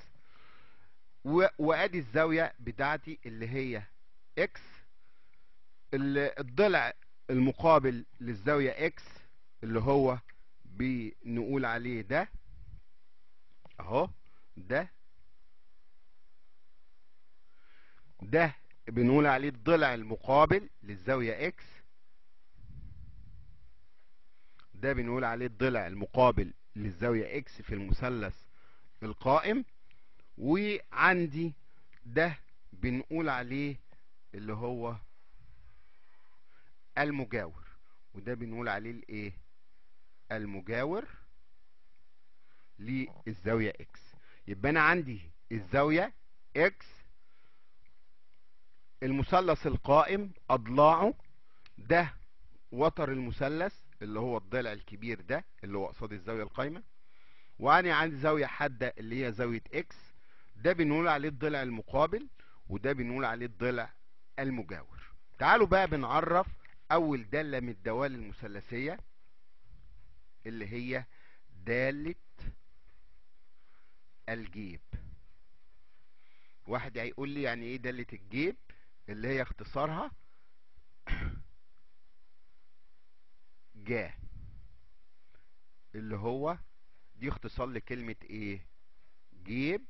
وادي الزاوية بتاعتي اللي هي اكس. الضلع المقابل للزاوية اكس اللي هو بنقول عليه ده اهو. ده ده بنقول عليه الضلع المقابل للزاوية اكس. ده بنقول عليه الضلع المقابل للزاوية اكس في المثلث القائم. وعندي ده بنقول عليه اللي هو المجاور، وده بنقول عليه الايه؟ المجاور للزاوية اكس. يبقى انا عندي الزاوية اكس، المثلث القائم اضلاعه، ده وتر المثلث اللي هو الضلع الكبير ده اللي هو قصاد الزاوية القايمة، وانا عندي زاوية حادة اللي هي زاوية اكس، ده بنقول عليه الضلع المقابل، وده بنقول عليه الضلع المجاور. تعالوا بقى بنعرف اول دالة من الدوال المثلثية اللي هي دالة الجيب. واحد هيقول لي يعني ايه دالة الجيب؟ اللي هي اختصارها جا، اللي هو دي اختصار لكلمة ايه؟ جيب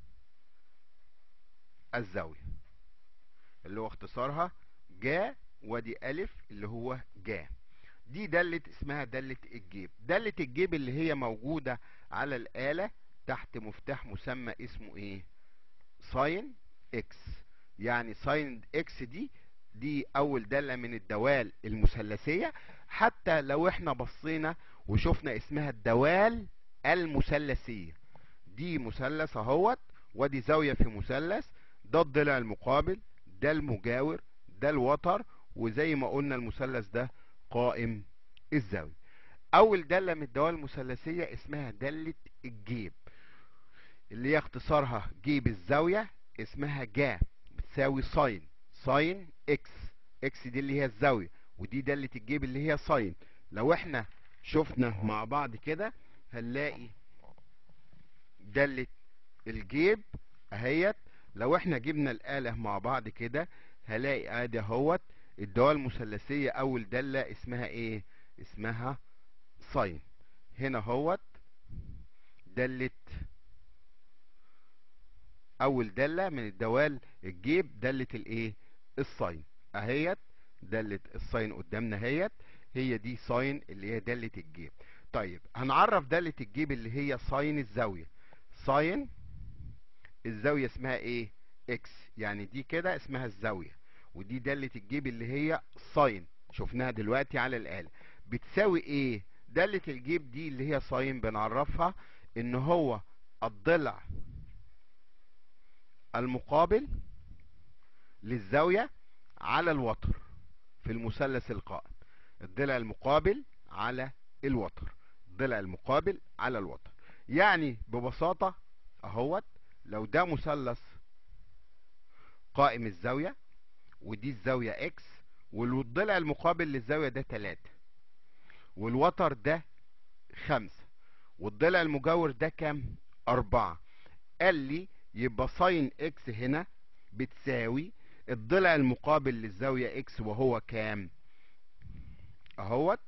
الزاوية، اللي هو اختصارها جا، ودي الف اللي هو جا. دي دالة اسمها دالة الجيب. دالة الجيب اللي هي موجودة على الآلة تحت مفتاح مسمى اسمه ايه؟ ساين اكس. يعني ساين اكس دي دي اول دالة من الدوال المثلثية. حتى لو احنا بصينا وشفنا اسمها الدوال المثلثية، دي مثلث اهوت، ودي زاوية في مثلث، ده الضلع المقابل، ده المجاور، ده الوتر، وزي ما قلنا المثلث ده قائم الزاوية. اول دالة من الدوال المثلثية اسمها دالة الجيب، اللي هي اختصارها جيب الزاوية، اسمها جا، بتساوي ساين ساين اكس. اكس دي اللي هي الزاوية، ودي دالة الجيب اللي هي ساين. لو احنا شفنا مع بعض كده هنلاقي دالة الجيب اهيت. لو احنا جبنا الآلة مع بعض كده هلاقي ادي اهوت الدوال المثلثية اول دالة اسمها ايه؟ اسمها ساين. هنا اهوت دالة اول دالة من الدوال الجيب دالة الايه؟ الساين اهيت. دالة الساين قدامنا اهيت، هي دي ساين اللي هي دالة الجيب. طيب هنعرف دالة الجيب اللي هي ساين الزاوية. ساين الزاوية اسمها ايه؟ اكس. يعني دي كده اسمها الزاوية، ودي دالة الجيب اللي هي ساين، شفناها دلوقتي على الآلة. بتساوي ايه؟ دالة الجيب دي اللي هي ساين بنعرفها ان هو الضلع المقابل للزاوية على الوتر في المثلث القائم. الضلع المقابل على الوتر، الضلع المقابل على الوتر. يعني ببساطة اهوت لو ده مثلث قائم الزاوية، ودي الزاوية اكس، والضلع المقابل للزاوية ده تلاتة، والوتر ده خمسة، والضلع المجاور ده كام؟ اربعة. قال لي يبقى ساين اكس هنا بتساوي الضلع المقابل للزاوية اكس وهو كام؟ اهوت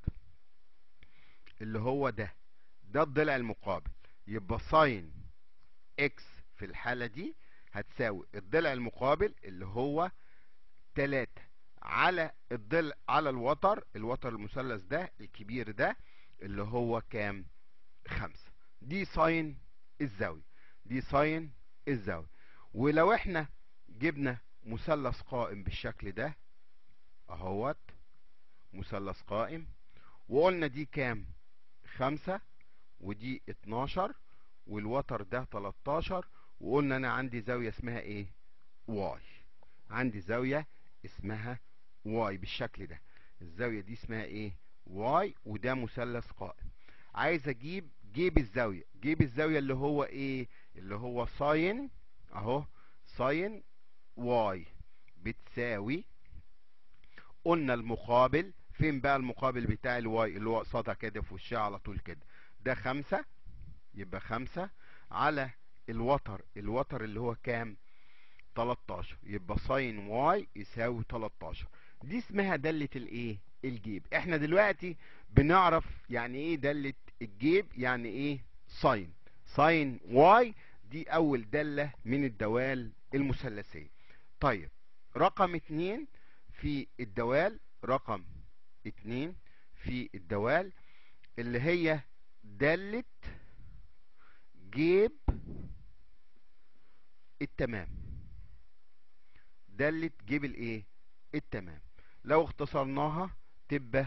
اللي هو ده ده الضلع المقابل. يبقى ساين اكس في الحالة دي هتساوي الضلع المقابل اللي هو تلاتة على الضلع على الوتر، الوتر المثلث ده الكبير ده اللي هو كام؟ خمسة. دي ساين الزاوية، دي ساين الزاوية. ولو احنا جبنا مثلث قائم بالشكل ده اهوت، مثلث قائم، وقلنا دي كام؟ خمسة، ودي اتناشر، والوتر ده تلاتاشر، وقلنا انا عندي زاوية اسمها ايه؟ واي. عندي زاوية اسمها واي بالشكل ده. الزاوية دي اسمها ايه؟ واي، وده مثلث قائم. عايز اجيب جيب الزاوية. جيب الزاوية اللي هو ايه؟ اللي هو ساين اهو، ساين واي بتساوي، قلنا المقابل فين بقى؟ المقابل بتاع الواي اللي هو قصادها كده في وشها على طول كده، ده خمسة، يبقى خمسة على الوتر، الوتر اللي هو كام؟ تلاتاشر، يبقى ساين واي يساوي تلاتاشر. دي اسمها دالة الايه؟ الجيب. احنا دلوقتي بنعرف يعني ايه دالة الجيب، يعني ايه ساين ساين واي. دي اول دالة من الدوال المثلثية. طيب رقم اتنين في الدوال، رقم اتنين في الدوال اللي هي دالة جيب التمام. دالة جيب الايه؟ التمام. لو اختصرناها تبقى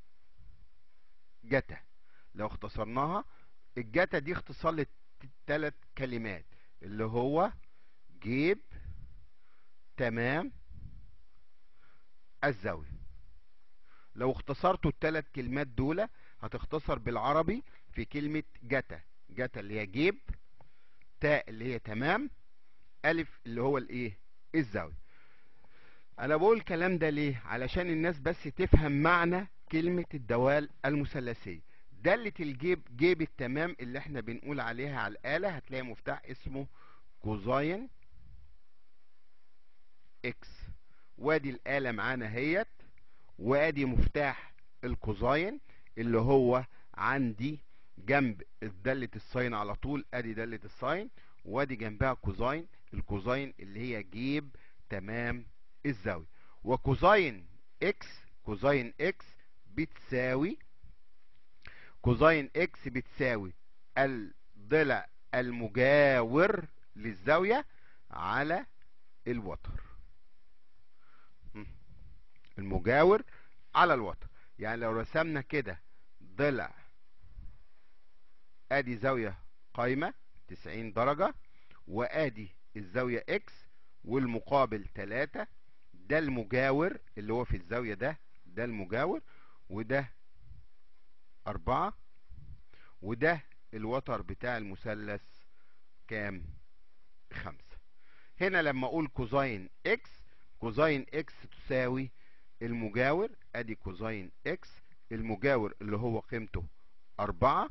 جتا. لو اختصرناها، الجتا دي اختصار لثلاث كلمات، اللي هو جيب تمام الزاوية. لو اختصرتوا الثلاث كلمات دول هتختصر بالعربي في كلمة جتا. جتا اللي هي جيب، تاء اللي هي تمام، ألف اللي هو الايه؟ الزاوية. انا بقول الكلام ده ليه؟ علشان الناس بس تفهم معنى كلمة الدوال المثلثية. دالة الجيب، جيب التمام اللي احنا بنقول عليها على الآلة، هتلاقي مفتاح اسمه كوزاين اكس. وادي الآلة معانا هيت، وادي مفتاح الكوزاين اللي هو عندي جنب دالة الساين على طول. ادي دالة الساين، وادي جنبها كوزاين. الكوزاين اللي هي جيب تمام الزاوية. وكوزاين اكس، كوزاين اكس بتساوي، كوزاين اكس بتساوي الضلع المجاور للزاوية على الوتر. المجاور على الوتر. يعني لو رسمنا كده ضلع، ادي زاوية قايمة تسعين درجة، وادي الزاوية اكس، والمقابل تلاتة. ده المجاور اللي هو في الزاوية ده، ده المجاور، وده أربعة، وده الوتر بتاع المثلث كام؟ خمسة. هنا لما أقول كوزاين إكس، كوزاين إكس تساوي المجاور، أدي كوزاين إكس، المجاور اللي هو قيمته أربعة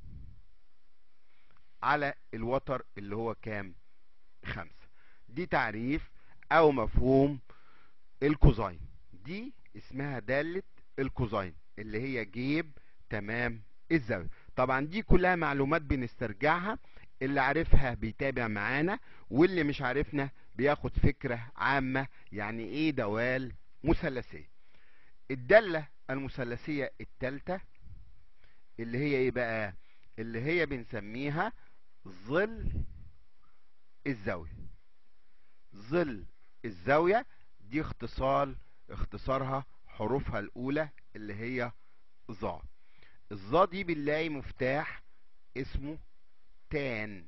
على الوتر اللي هو كام؟ خمسة. دي تعريف أو مفهوم الكوزاين. دي اسمها دالة الكوزاين اللي هي جيب تمام الزاوية. طبعا دي كلها معلومات بنسترجعها، اللي عارفها بيتابع معانا، واللي مش عارفنا بياخد فكرة عامة يعني ايه دوال مثلثية. الدالة المثلثية التالتة اللي هي ايه بقى؟ اللي هي بنسميها ظل الزاوية. ظل الزاوية دي اختصار، اختصارها حروفها الاولى اللي هي ظا. الظا دي بنلاقي مفتاح اسمه تان.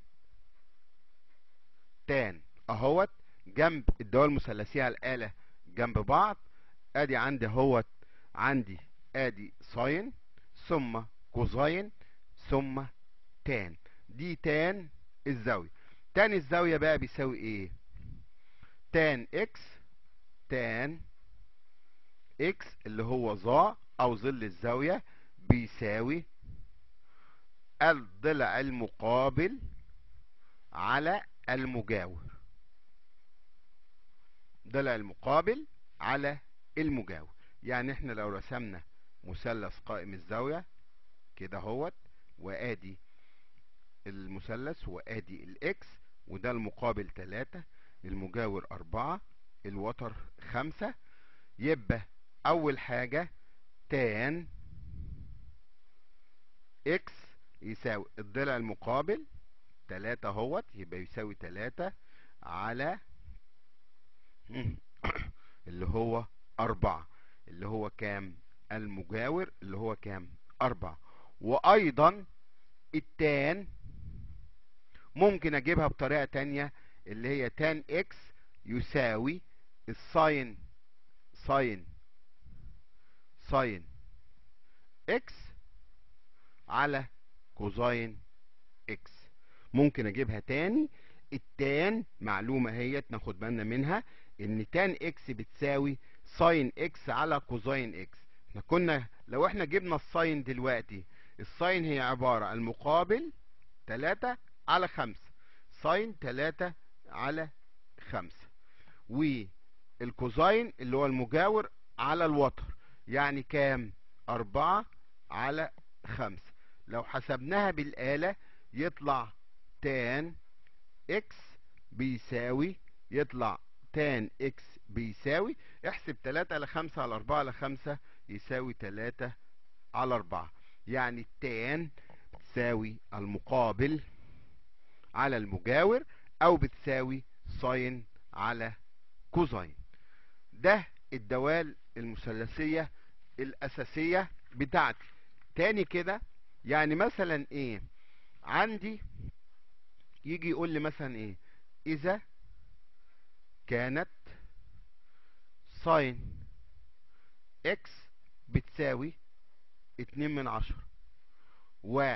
تان اهوت جنب الدوال المثلثية على الآلة جنب بعض. ادي عندي اهوت، عندي ادي ساين ثم كوزاين ثم تان. دي تان الزاوية. تان الزاوية بقى بيساوي ايه؟ تان اكس، تان اكس اللي هو ظا او ظل الزاوية بيساوي الضلع المقابل على المجاور. ضلع المقابل على المجاور. يعني احنا لو رسمنا مثلث قائم الزاوية كده اهوت، وادي المثلث وادي الاكس، وده المقابل تلاتة، المجاور أربعة، الوتر خمسة، يبقى أول حاجة تان اكس يساوي الضلع المقابل تلاتة اهوت، يبقى يساوي تلاتة على اللي هو أربعة، اللي هو كام؟ المجاور اللي هو كام؟ أربعة. وأيضا التان ممكن أجيبها بطريقة تانية، اللي هي تان اكس يساوي الساين، ساين ساين اكس على كوزاين اكس. ممكن اجيبها تاني. التان معلومة هي ناخد بالنا منها، ان تان اكس بتساوي ساين اكس على كوزاين اكس. احنا كنا لو احنا جبنا الساين دلوقتي، الساين هي عبارة المقابل تلاتة على خمسة، ساين تلاتة على خمسة، والكوزاين اللي هو المجاور على الوتر، يعني كام؟ أربعة على خمسة. لو حسبناها بالآلة يطلع تان اكس بيساوي، يطلع تان اكس بيساوي، احسب تلاتة على خمسة على أربعة على خمسة يساوي تلاتة على أربعة. يعني التان بتساوي المقابل على المجاور او بتساوي ساين على كوزين. ده الدوال المثلثية الاساسية بتاعتي. تاني كده، يعني مثلا ايه عندي، يجي يقول لي مثلا ايه، اذا كانت ساين اكس بتساوي اتنين من عشرة و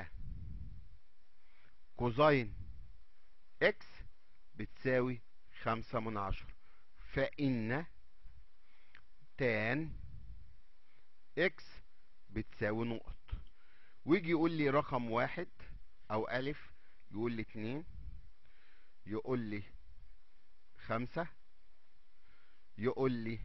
كوزين اكس بتساوي خمسة من عشرة، فإن تان اكس بتساوي نقط. ويجي يقول لي رقم واحد او الف، يقول لي اتنين، يقول لي خمسة، يقول لي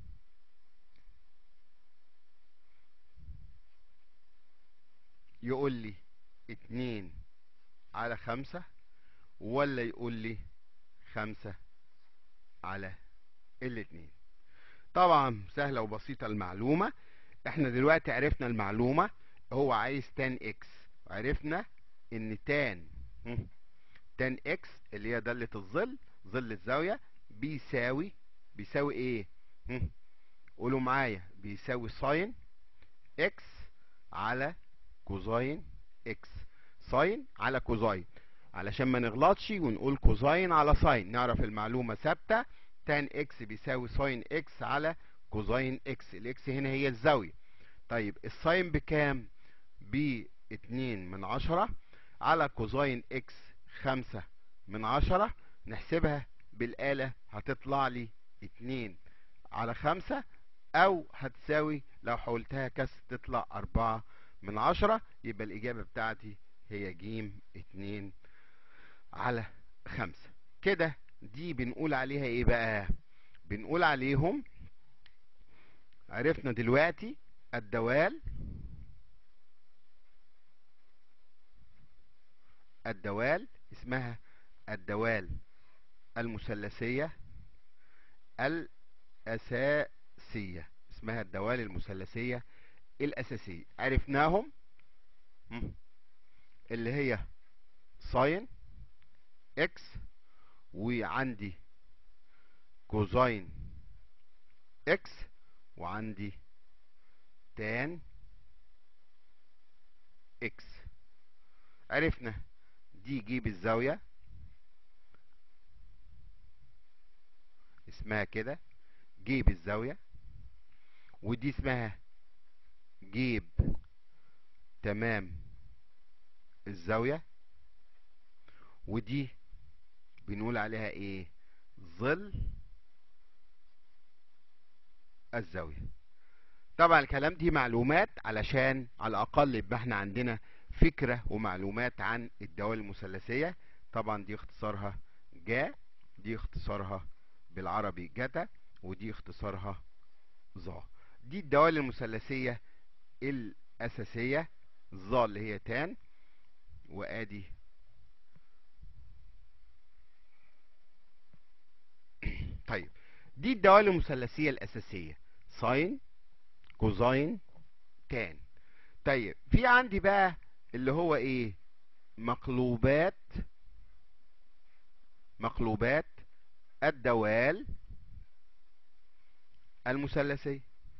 يقول لي اتنين على خمسة، ولا يقول لي خمسة على الاتنين. طبعا سهلة وبسيطة المعلومة. احنا دلوقتي عرفنا المعلومة، هو عايز تان اكس، وعرفنا ان تان تان اكس اللي هي دالة الظل، ظل الزاوية، بيساوي بيساوي ايه؟ هم، قولوا معايا، بيساوي ساين اكس على كوزين اكس. ساين على كوزين، علشان ما نغلطش ونقول كوزين على ساين، نعرف المعلومة ثابتة. تان اكس بيساوي ساين اكس على كوزين اكس. الاكس هنا هي الزاوية. طيب الساين بكام؟ ب اتنين من عشرة على كوزين اكس خمسة من عشرة. نحسبها بالآلة هتطلع لي اتنين على خمسة، او هتساوي لو حولتها كسر تطلع اربعة من عشرة. يبقى الاجابة بتاعتي هي جيم اتنين على خمسة. كده دي بنقول عليها ايه بقى؟ بنقول عليهم، عرفنا دلوقتي الدوال الدوال اسمها الدوال المثلثية الأساسية، اسمها الدوال المثلثية الأساسية. عرفناهم، مم. اللي هي ساين اكس، وعندي كوزين اكس، وعندي تان اكس. عرفنا دي جيب الزاوية اسمها كده جيب الزاوية، ودي اسمها جيب تمام الزاوية، ودي بنقول عليها ايه؟ ظل الزاوية. طبعا الكلام دي معلومات علشان على الاقل يبقى احنا عندنا فكرة ومعلومات عن الدوال المثلثية. طبعا دي اختصارها جا، دي اختصارها بالعربي جتا، ودي اختصارها ظا. دي الدوال المثلثية الاساسية. ظا اللي هي تان، وادي طيب دي الدوال المثلثية الاساسية، ساين كوزين تان. طيب في عندي بقى اللي هو ايه؟ مقلوبات مقلوبات الدوال المثلثية.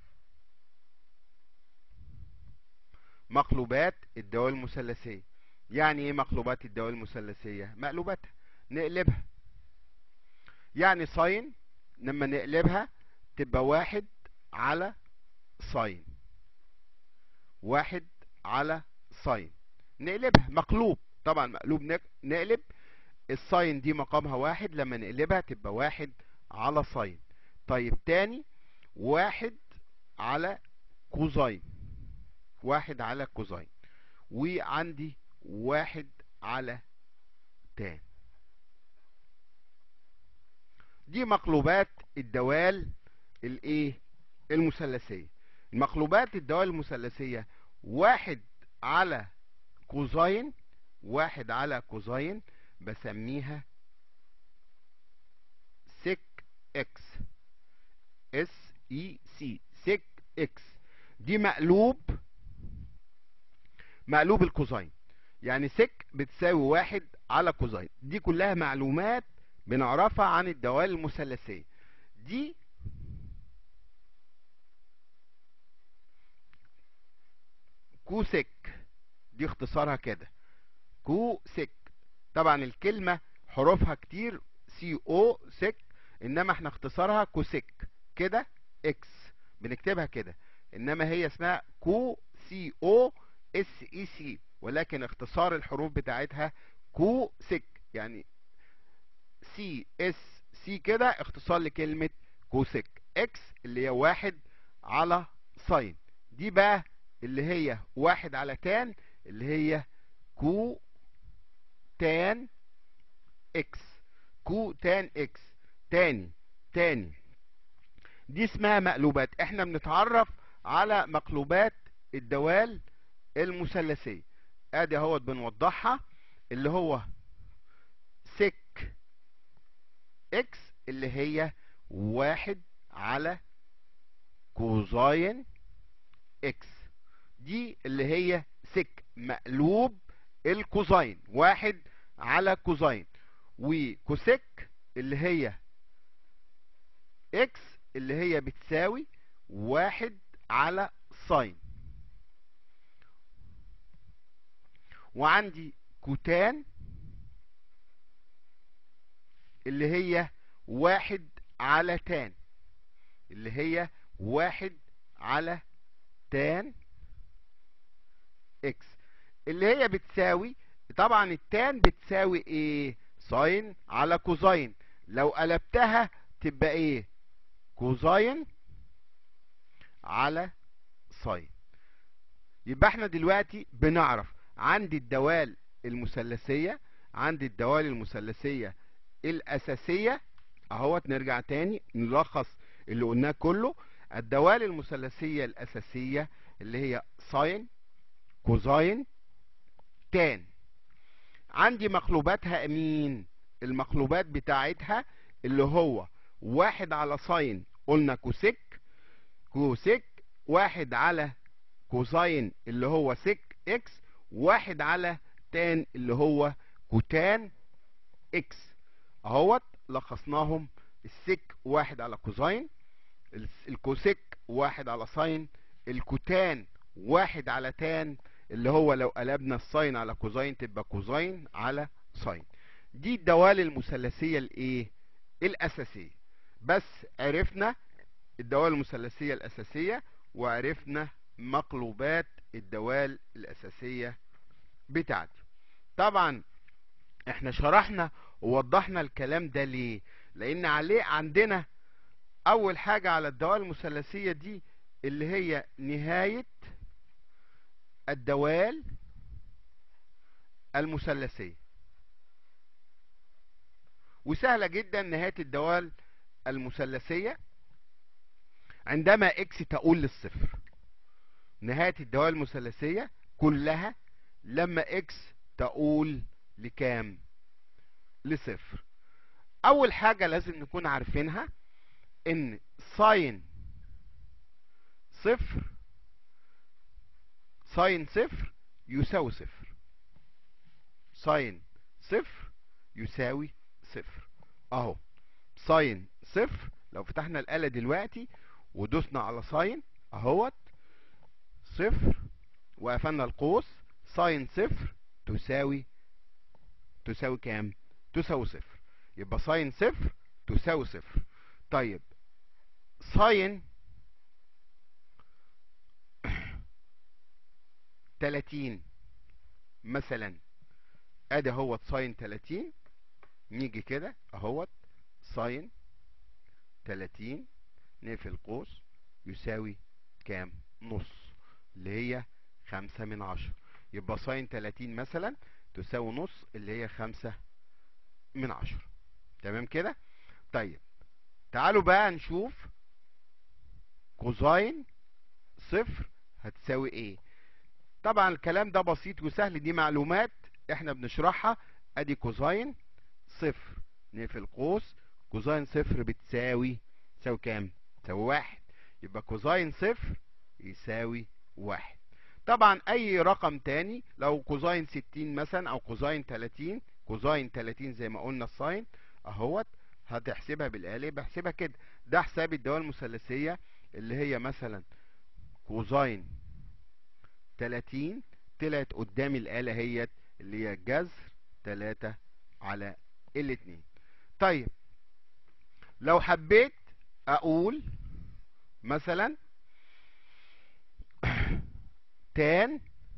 مقلوبات الدوال المثلثية يعني ايه؟ مقلوبات الدوال المثلثية مقلوباتها نقلبها. يعني ساين لما نقلبها تبقى واحد على ساين، واحد على ساين. نقلبها مقلوب، طبعا مقلوب نقلب. الساين دي مقامها واحد، لما نقلبها تبقى واحد على ساين. طيب تاني، واحد على كوزين، واحد على كوزين، وعندي واحد على تان. دي مقلوبات الدوال الايه؟ المثلثية. مقلوبات الدوال المثلثية، واحد على كوزين، واحد على كوزين بسميها سيك اكس، اس اي سي، سيك اكس. دي مقلوب مقلوب الكوزين، يعني سك بتساوي واحد على كوزين. دي كلها معلومات بنعرفها عن الدوال المثلثية. دي كوسك، دي اختصارها كده كوسك. طبعا الكلمة حروفها كتير، سي او سك، انما احنا اختصارها كوسك كده اكس، بنكتبها كده، انما هي اسمها كو سي او اس اي سي، ولكن اختصار الحروف بتاعتها كوسك، يعني سي اس سي كده اختصار لكلمة كوسك اكس اللي هي واحد على ساين. دي بقى اللي هي واحد على تان اللي هي كو تان اكس، كو تان اكس. تاني تاني دي اسمها مقلوبات. احنا بنتعرف على مقلوبات الدوال المثلثية. ادي اهوت بنوضحها، اللي هو سك اكس اللي هي واحد على كوزاين اكس، دي اللي هي سك مقلوب الكوزاين، واحد على كوزاين. وكوسك اللي هي اكس اللي هي بتساوي واحد على ساين. وعندي كوتان اللي هي واحد على تان اللي هي واحد على تان اكس اللي هي بتساوي، طبعا التان بتساوي ايه؟ ساين على كوزاين. لو قلبتها تبقى ايه؟ كوزاين على ساين. يبقى احنا دلوقتي بنعرف عندي الدوال المثلثية، عندي الدوال المثلثية الأساسية اهوت. نرجع تاني نلخص اللي قلناه كله. الدوال المثلثية الأساسية اللي هي ساين كوزاين تان. عندي مقلوباتها مين؟ المقلوبات بتاعتها اللي هو واحد على ساين قلنا كوسك كوسك، واحد على كوزاين اللي هو سك اكس، واحد على تان اللي هو كوتان اكس. اهوت لخصناهم. السك واحد على كوزاين، الكوسك واحد على ساين، الكوتان واحد على تان اللي هو لو قلبنا الساين على كوزاين تبقى كوزاين على ساين. دي الدوال المثلثية الايه؟ الاساسية. بس عرفنا الدوال المثلثية الاساسية وعرفنا مقلوبات الدوال الاساسية بتاعتي. طبعا احنا شرحنا ووضحنا الكلام ده ليه؟ لان عليه عندنا اول حاجة على الدوال المثلثية دي اللي هي نهاية الدوال المثلثية. وسهلة جدا نهاية الدوال المثلثية عندما اكس تقول للصفر. نهاية الدوال المثلثية كلها لما اكس تقول لكام؟ لصفر. اول حاجة لازم نكون عارفينها ان ساين صفر ساين صفر يساوي صفر. ساين صفر يساوي صفر. اهو ساين صفر، لو فتحنا الآلة دلوقتي ودوسنا على ساين اهوت صفر وقفلنا القوس، ساين صفر تساوي تساوي كام؟ تساوي صفر. يبقى ساين صفر تساوي صفر. طيب ساين تلاتين مثلا، ادي اهوت ساين تلاتين. نيجي كده اهوت ساين تلاتين نقفل القوس يساوي كام؟ نص، اللي هي خمسة من عشرة. يبقى ساين تلاتين مثلا تساوي نص اللي هي خمسة من عشرة. تمام كده؟ طيب تعالوا بقى نشوف كوزاين صفر هتساوي ايه. طبعا الكلام ده بسيط وسهل، دي معلومات احنا بنشرحها. ادي كوزاين صفر نقفل قوس، كوزاين صفر بتساوي تساوي كام؟ تساوي واحد. يبقى كوزاين صفر يساوي واحد. طبعا اي رقم تاني، لو كوزاين ستين مثلا او كوزاين تلاتين، كوزاين تلاتين زي ما قلنا الساين اهوت، هتحسبها بالآلة بحسبها كده. ده حساب الدوال المثلثية اللي هي مثلا كوزاين تلاتين، طلعت قدام الآلة هي اللي هي جذر تلاتة على الاتنين. طيب لو حبيت اقول مثلا تان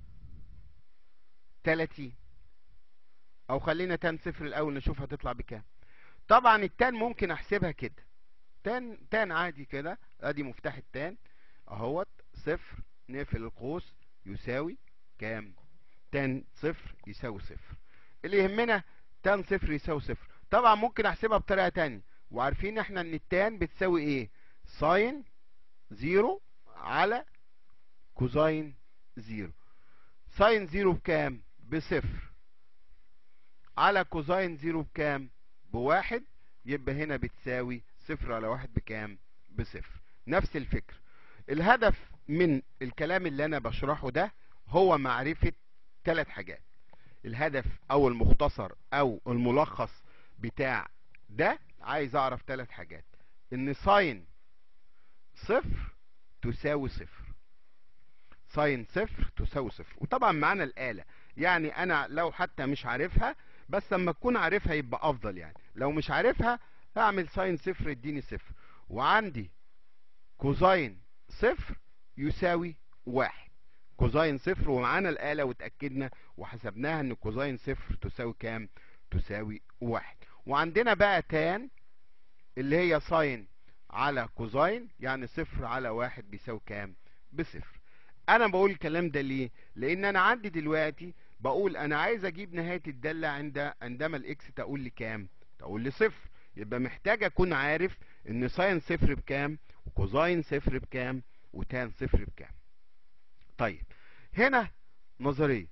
تلاتين، او خلينا تان صفر الاول نشوف هتطلع بكام. طبعا التان ممكن احسبها كده، تان تان عادي كده، ادي مفتاح التان اهوت، صفر نقفل القوس يساوي كام؟ تان صفر يساوي صفر. اللي يهمنا تان صفر يساوي صفر. طبعا ممكن احسبها بطريقة تانية، وعارفين احنا ان التان بتساوي ايه؟ ساين زيرو على كوزاين زيرو. ساين زيرو بكام؟ بصفر، على كوزاين زيرو بكام؟ بواحد، يبقى هنا بتساوي صفر على واحد بكام؟ بصفر. نفس الفكرة. الهدف من الكلام اللي انا بشرحه ده هو معرفة ثلاث حاجات. الهدف او المختصر او الملخص بتاع ده، عايز اعرف ثلاث حاجات: ان ساين صفر تساوي صفر، ساين صفر تساوي صفر. وطبعا معانا الآلة، يعني انا لو حتى مش عارفها، بس لما تكون عارفها يبقى افضل. يعني لو مش عارفها هعمل ساين صفر يديني صفر، وعندي كوزاين صفر يساوي واحد. كوزاين صفر ومعانا الآلة واتأكدنا وحسبناها ان كوزاين صفر تساوي كام؟ تساوي واحد. وعندنا بقى تان اللي هي ساين على كوزاين، يعني صفر على واحد بيساوي كام؟ بصفر. انا بقول الكلام ده ليه؟ لان انا عندي دلوقتي بقول انا عايز اجيب نهاية الدالة عند عندما الاكس تقول لي كام؟ تقول لي صفر. يبقى محتاج اكون عارف ان ساين صفر بكام، وكوزاين صفر بكام، وتان صفر بكام. طيب هنا نظرية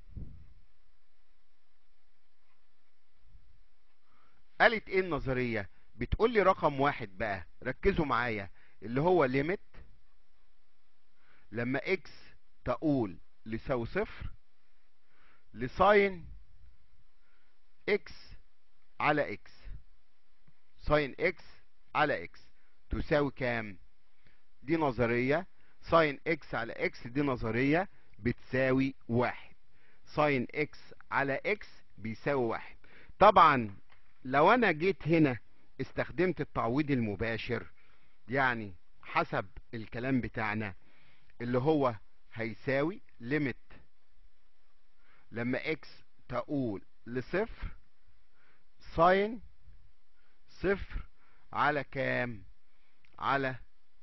قالت ايه النظرية؟ بتقول لي رقم واحد بقى، ركزوا معايا، اللي هو ليميت لما اكس تقول لساوي صفر لساين اكس على اكس، ساين اكس على اكس تساوي كام؟ دي نظرية. ساين اكس على اكس دي نظرية بتساوي واحد، ساين اكس على اكس بيساوي واحد. طبعا لو انا جيت هنا استخدمت التعويض المباشر، يعني حسب الكلام بتاعنا اللي هو هيساوي ليميت لما اكس تقول لصفر ساين صفر على كام؟ على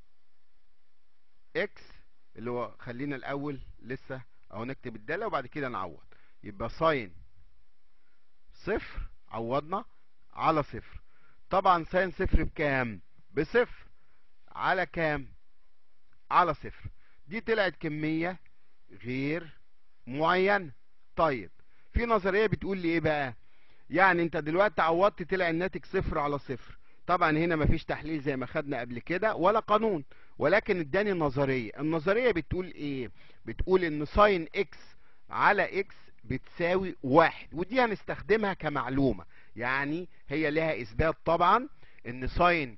اكس، اللي هو خلينا الاول لسه اهو نكتب الدالة وبعد كده نعوض. يبقى ساين صفر عوضنا على صفر. طبعا ساين صفر بكام؟ بصفر، على كام؟ على صفر. دي طلعت كمية غير معينة. طيب في نظرية بتقول لي ايه بقى؟ يعني انت دلوقتي عوضت طلع الناتج صفر على صفر. طبعا هنا مفيش تحليل زي ما خدنا قبل كده ولا قانون، ولكن اداني نظرية. النظرية بتقول ايه؟ بتقول ان ساين اكس على اكس بتساوي واحد، ودي هنستخدمها كمعلومة. يعني هي لها اثبات طبعا ان ساين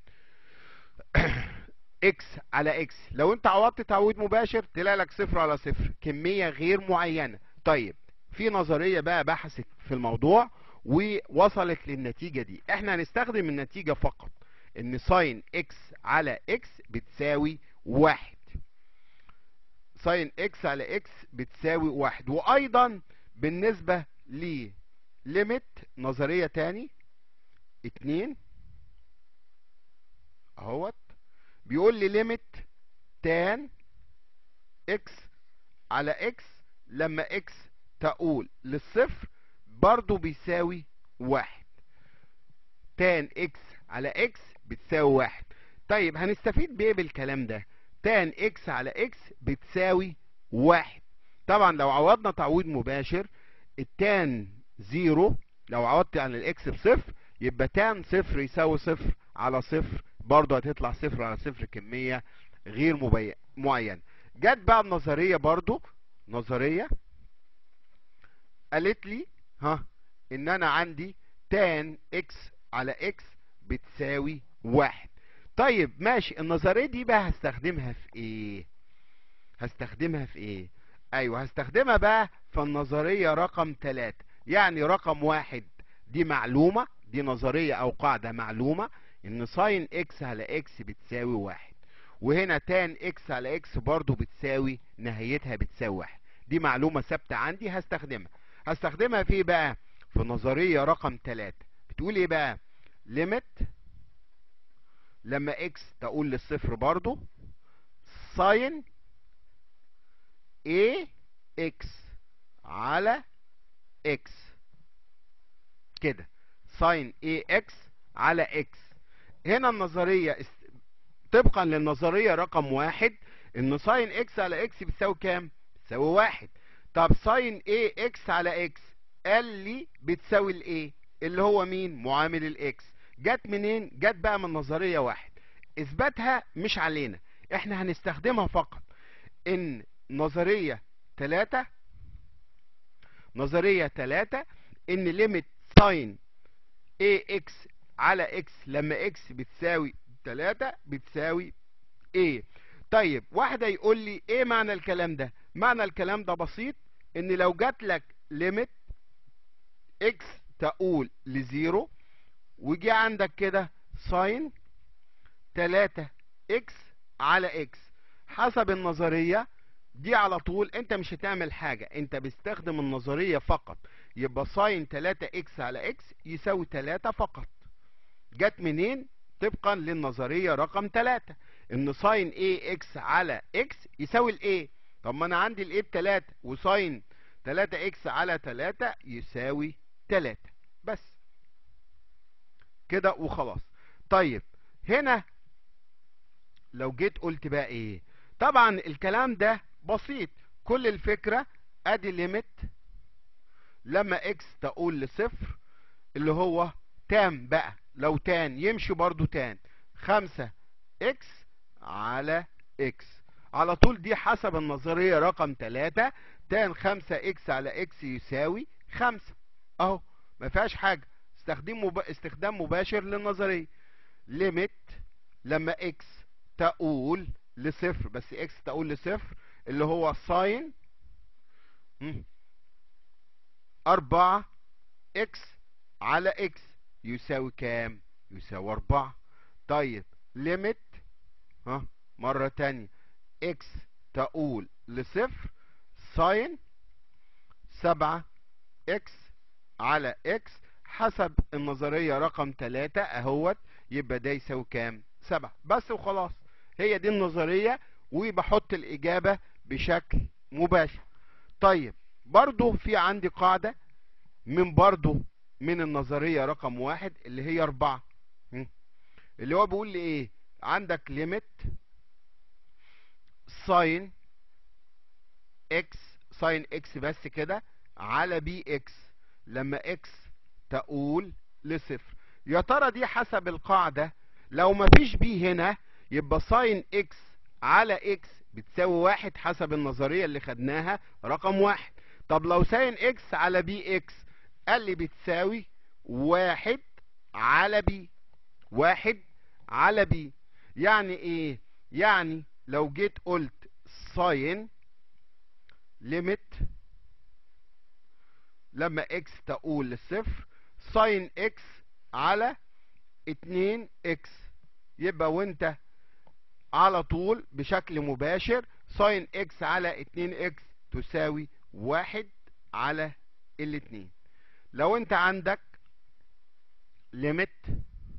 اكس على اكس لو انت عوضت تعويض مباشر طلع لك صفر على صفر، كمية غير معينة. طيب في نظرية بقى بحثت في الموضوع ووصلت للنتيجة دي. احنا هنستخدم النتيجة فقط، ان ساين اكس على اكس بتساوي واحد، ساين اكس على اكس بتساوي واحد. وايضا بالنسبة ل ليميت نظرية تاني اتنين اهوت، بيقول لي ليميت تان اكس على اكس لما اكس تقول للصفر برضو بيساوي واحد، تان اكس على اكس بتساوي واحد. طيب هنستفيد بايه بالكلام ده؟ تان اكس على اكس بتساوي واحد. طبعا لو عوضنا تعويض مباشر، التان زيرو لو عوضت عن الاكس بصفر يبقى تان صفر يساوي صفر على صفر، برضه هتطلع صفر على صفر، كمية غير معينة. جت بقى النظرية برضه نظرية قالت لي ها ان انا عندي تان اكس على اكس بتساوي واحد. طيب ماشي، النظرية دي بقى هستخدمها في ايه؟ هستخدمها في ايه؟ ايوه هستخدمها بقى في النظرية رقم تلاتة. يعني رقم واحد دي معلومة، دي نظرية او قاعدة معلومة ان ساين اكس على اكس بتساوي واحد، وهنا تان اكس على اكس برضو بتساوي نهايتها بتساوي واحد. دي معلومة ثابتة عندي هستخدمها. هستخدمها في ايه بقى؟ في نظرية رقم تلاتة. بتقول ايه بقى؟ ليميت لما اكس تقول للصفر برضو ساين ايه اكس على اكس كده، ساين ايه اكس على اكس. هنا النظرية است... طبقا للنظرية رقم واحد ان ساين اكس على اكس بتساوي كام؟ بتساوي واحد. طب ساين ايه اكس على اكس قال لي بتساوي الايه اللي هو مين؟ معامل الاكس. جت منين؟ جت بقى من نظرية واحد. اثباتها مش علينا، احنا هنستخدمها فقط. ان نظرية تلاتة نظرية تلاتة ان ليميت ساين ايه اكس على اكس لما اكس بتساوي تلاتة بتساوي ايه. طيب واحد يقول لي ايه معنى الكلام ده؟ معنى الكلام ده بسيط، ان لو جات لك ليميت اكس تقول لزيرو وجي عندك كده ساين تلاتة اكس على اكس، حسب النظرية دي على طول انت مش هتعمل حاجة، انت بتستخدم النظرية فقط. يبقى ساين تلاتة اكس على اكس يساوي تلاتة فقط. جت منين؟ طبقا للنظرية رقم تلاتة ان ساين ايه اكس على اكس يساوي الايه. طب ما انا عندي الايه بتلاتة وساين تلاتة اكس على تلاتة يساوي تلاتة بس كده وخلاص. طيب هنا لو جيت قلت بقى ايه؟ طبعا الكلام ده بسيط، كل الفكرة ادي ليميت لما اكس تقول لصفر اللي هو تان بقى، لو تان يمشي برضو تان خمسة اكس على اكس على طول. دي حسب النظرية رقم تلاتة تان خمسة اكس على اكس يساوي خمسة اهو، ما فيهاش حاجة. استخدام مب... استخدام مباشر للنظرية. ليميت لما اكس تقول لصفر، بس اكس تقول لصفر اللي هو ساين أربعة اكس على اكس يساوي كام؟ يساوي أربعة. طيب ليميت ها مرة تانية اكس تقول لصفر ساين سبعة اكس على اكس، حسب النظرية رقم تلاتة اهوت، يبقى ده يساوي كام؟ سبعة بس وخلاص. هي دي النظرية، وبحط الإجابة بشكل مباشر. طيب برضو في عندي قاعدة من برضو من النظرية رقم واحد اللي هي أربعة، اللي هو بيقول لي إيه؟ عندك ليميت ساين اكس ساين اكس بس كده على بي اكس لما اكس تقول لصفر. يا ترى دي حسب القاعدة لو مفيش بي هنا يبقى ساين اكس على اكس بتساوي واحد حسب النظرية اللي خدناها رقم واحد. طب لو ساين اكس على بي اكس قال لي بتساوي واحد على بي، واحد على بي. يعني ايه؟ يعني لو جيت قلت ساين ليميت لما اكس تقول للصفر ساين اكس على اتنين اكس، يبقى وانت على طول بشكل مباشر ساين اكس على اتنين اكس تساوي واحد على الاتنين. لو انت عندك ليميت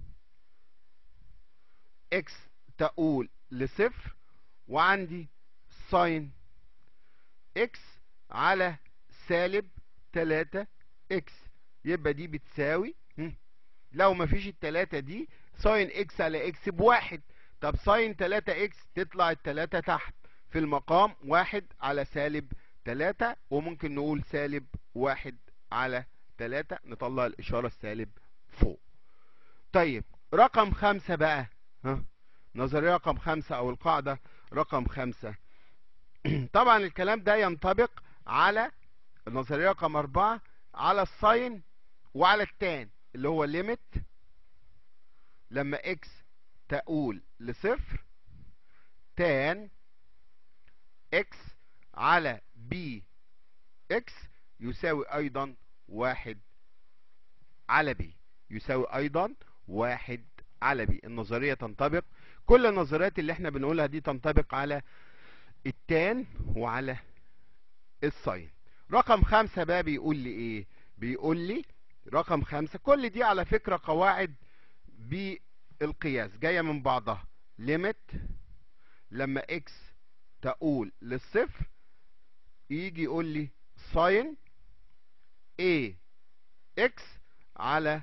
اكس تقول لصفر وعندي ساين اكس على سالب تلاتة اكس، يبقى دي بتساوي لو مفيش التلاتة دي ساين اكس على اكس بواحد. طب ساين تلاتة اكس تطلع التلاتة تحت في المقام واحد على سالب تلاتة، وممكن نقول سالب واحد على تلاتة، نطلع الاشارة السالب فوق. طيب رقم خمسة بقى، ها نظرية رقم خمسة او القاعدة رقم خمسة طبعا الكلام ده ينطبق على النظرية رقم أربعة، على الساين وعلى التان، اللي هو ليميت لما اكس تقول لصفر تان اكس على بي اكس يساوي ايضا واحد على بي، يساوي ايضا واحد على بي. النظرية تنطبق، كل النظريات اللي احنا بنقولها دي تنطبق على التان وعلى الساين. رقم خمسة بقى بيقول لي ايه؟ بيقول لي رقم خمسة، كل دي على فكرة قواعد بالقياس جاية من بعضها. ليميت لما اكس تقول للصفر يجي يقول لي ساين ايه اكس على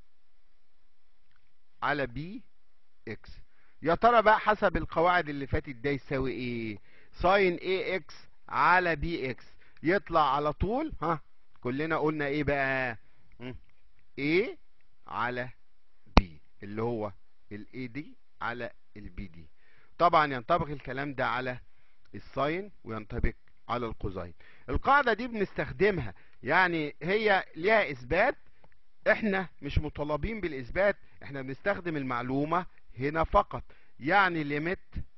على بي اكس. يا ترى بقى حسب القواعد اللي فاتت ده يساوي ايه؟ ساين ايه اكس على بي اكس يطلع على طول، ها كلنا قلنا ايه بقى؟ ايه على بي، اللي هو الاي دي على البي دي. طبعا ينطبق الكلام ده على الساين وينطبق على الكوزاين. القاعدة دي بنستخدمها، يعني هي ليها اثبات، احنا مش مطالبين بالاثبات، احنا بنستخدم المعلومة هنا فقط. يعني ليميت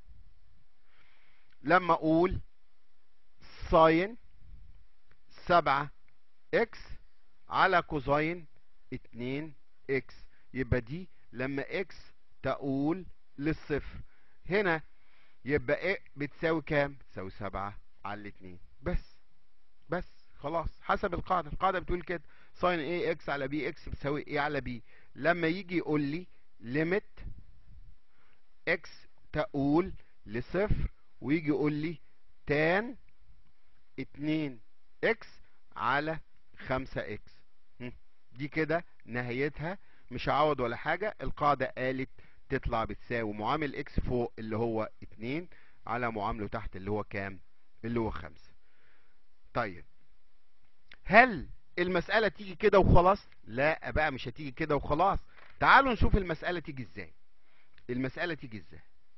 لما اقول ساين سبعة اكس على كوزاين اتنين اكس، يبقى دي لما اكس تقول للصفر، هنا يبقى ايه بتساوي كام؟ بتساوي سبعة على الاتنين. بس بس خلاص، حسب القاعدة، القاعدة بتقول كده، ساين ايه اكس على بي اكس بتساوي ايه على بي. لما يجي يقول لي ليميت اكس تقول لصفر ويجي يقول لي تان اتنين اكس على خمسة اكس، دي كده نهايتها، مش هعوض ولا حاجة. القاعدة قالت تطلع بتساوي معامل اكس فوق اللي هو اتنين على معامله تحت اللي هو كام؟ اللي هو خمسة. طيب هل المسألة تيجي كده وخلاص؟ لا بقى، مش هتيجي كده وخلاص. تعالوا نشوف المسألة تيجي ازاي. المسألة تيجي ازاي؟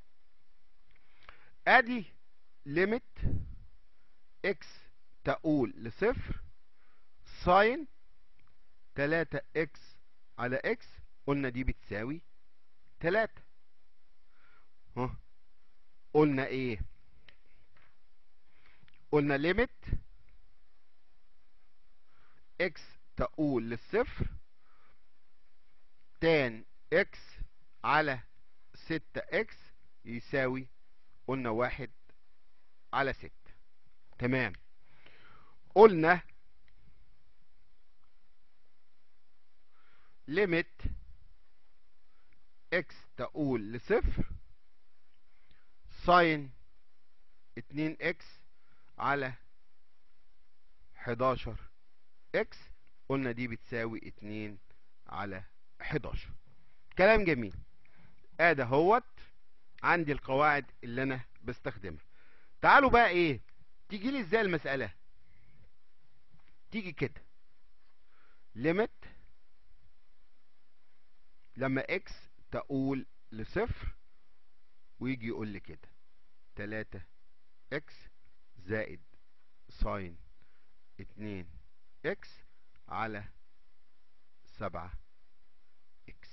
ادي ليميت اكس تقول لصفر ساين تلاتة اكس على اكس، قلنا دي بتساوي تلاتة. ها قلنا ايه؟ قلنا ليميت اكس تقول للصفر تان اكس على ستة اكس يساوي، قلنا واحد على ستة. تمام. قلنا ليميت اكس تقول لصفر ساين اتنين اكس على حداشر اكس، قلنا دي بتساوي اتنين على حداشر. كلام جميل. ادي اهوت عندي القواعد اللي انا بستخدمها. تعالوا بقى ايه تيجي لي ازاي المسألة؟ تيجي كده ليميت لما اكس تقول لصفر ويجي يقول لي كده تلاتة اكس زائد ساين اتنين اكس على سبعة اكس.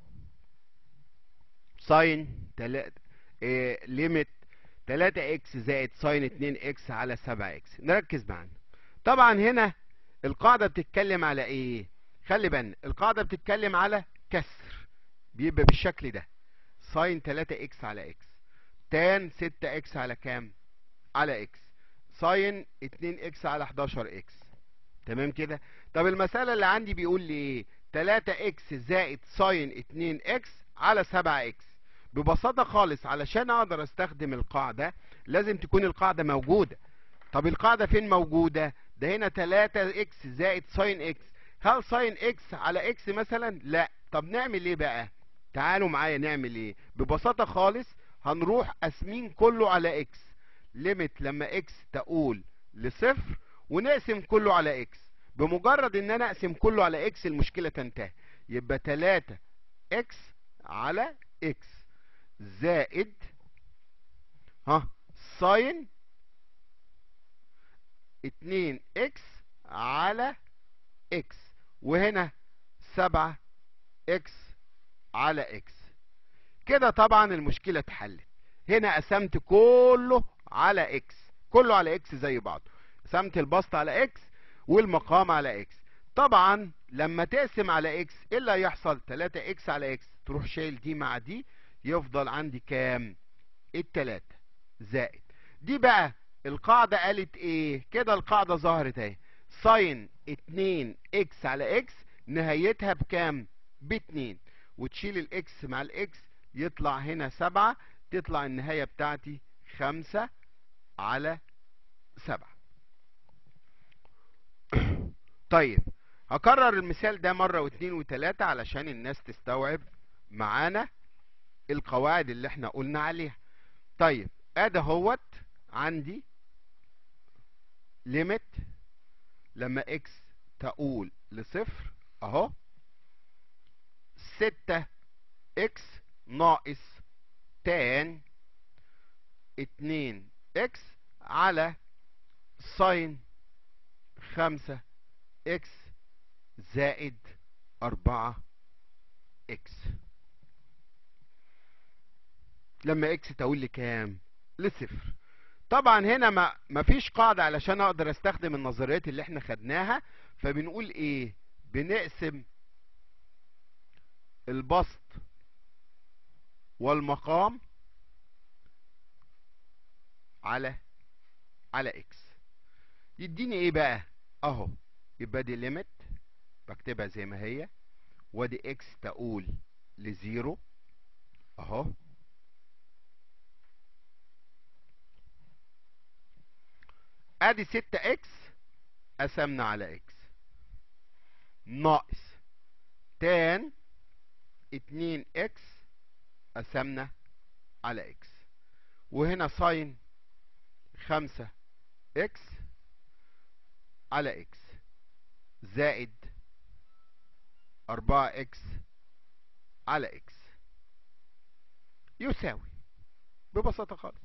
ساين تلاتة إيه ليميت تلاتة اكس زائد ساين اتنين اكس على سبعة اكس. نركز معانا. طبعا هنا القاعدة بتتكلم على ايه؟ خلي بالنا القاعدة بتتكلم على كسر، بيبقى بالشكل ده ساين تلاتة اكس على اكس تان ستة اكس على كام؟ على اكس ساين اتنين اكس على حداشر اكس. تمام كده. طب المسألة اللي عندي بيقول لي ايه؟ تلاتة اكس زائد ساين اتنين اكس على سبعة اكس. ببساطة خالص علشان اقدر استخدم القاعدة لازم تكون القاعدة موجودة. طب القاعدة فين موجودة؟ ده هنا تلاتة اكس زائد ساين اكس. هل ساين اكس على اكس مثلا؟ لا. طب نعمل ايه بقى؟ تعالوا معايا نعمل ايه. ببساطة خالص هنروح قاسمين كله على اكس. ليميت لما اكس تقول لصفر ونقسم كله على اكس. بمجرد ان انا اقسم كله على اكس المشكلة تنتهي. يبقى تلاتة اكس على اكس زائد ها ساين اتنين اكس على اكس، وهنا سبعة اكس على اكس. كده طبعا المشكلة اتحلت. هنا قسمت كله على اكس، كله على اكس زي بعض، قسمت البسط على اكس والمقام على اكس. طبعا لما تقسم على اكس ايه اللي هيحصل؟ تلاتة اكس على اكس، تروح شايل دي مع دي، يفضل عندي كام؟ التلاتة زائد دي. بقى القاعدة قالت ايه كده؟ القاعدة ظهرت اهي، ساين اتنين اكس على اكس نهايتها بكام؟ باتنين، وتشيل الاكس مع الاكس يطلع هنا سبعة، تطلع النهاية بتاعتي خمسة على سبعة. طيب هكرر المثال ده مرة واتنين وتلاتة علشان الناس تستوعب معانا القواعد اللي احنا قلنا عليها. طيب ادي اهوت عندي ليميت لما اكس تقول لصفر اهو، ستة اكس ناقص تان اتنين اكس على ساين خمسة اكس زائد اربعة اكس. لما اكس تقول لي كام؟ لصفر. طبعا هنا ما مفيش قاعدة علشان اقدر استخدم النظريات اللي احنا خدناها، فبنقول ايه؟ بنقسم البسط والمقام على على اكس. يديني ايه بقى؟ اهو، يبقى دي ليميت بكتبها زي ما هي، وادي اكس تقول لزيرو اهو، ادي ستة اكس قسمنا على اكس ناقص تان اتنين اكس قسمنا على اكس، وهنا ساين خمسة اكس على اكس زائد اربعة اكس على اكس يساوي. ببساطة خالص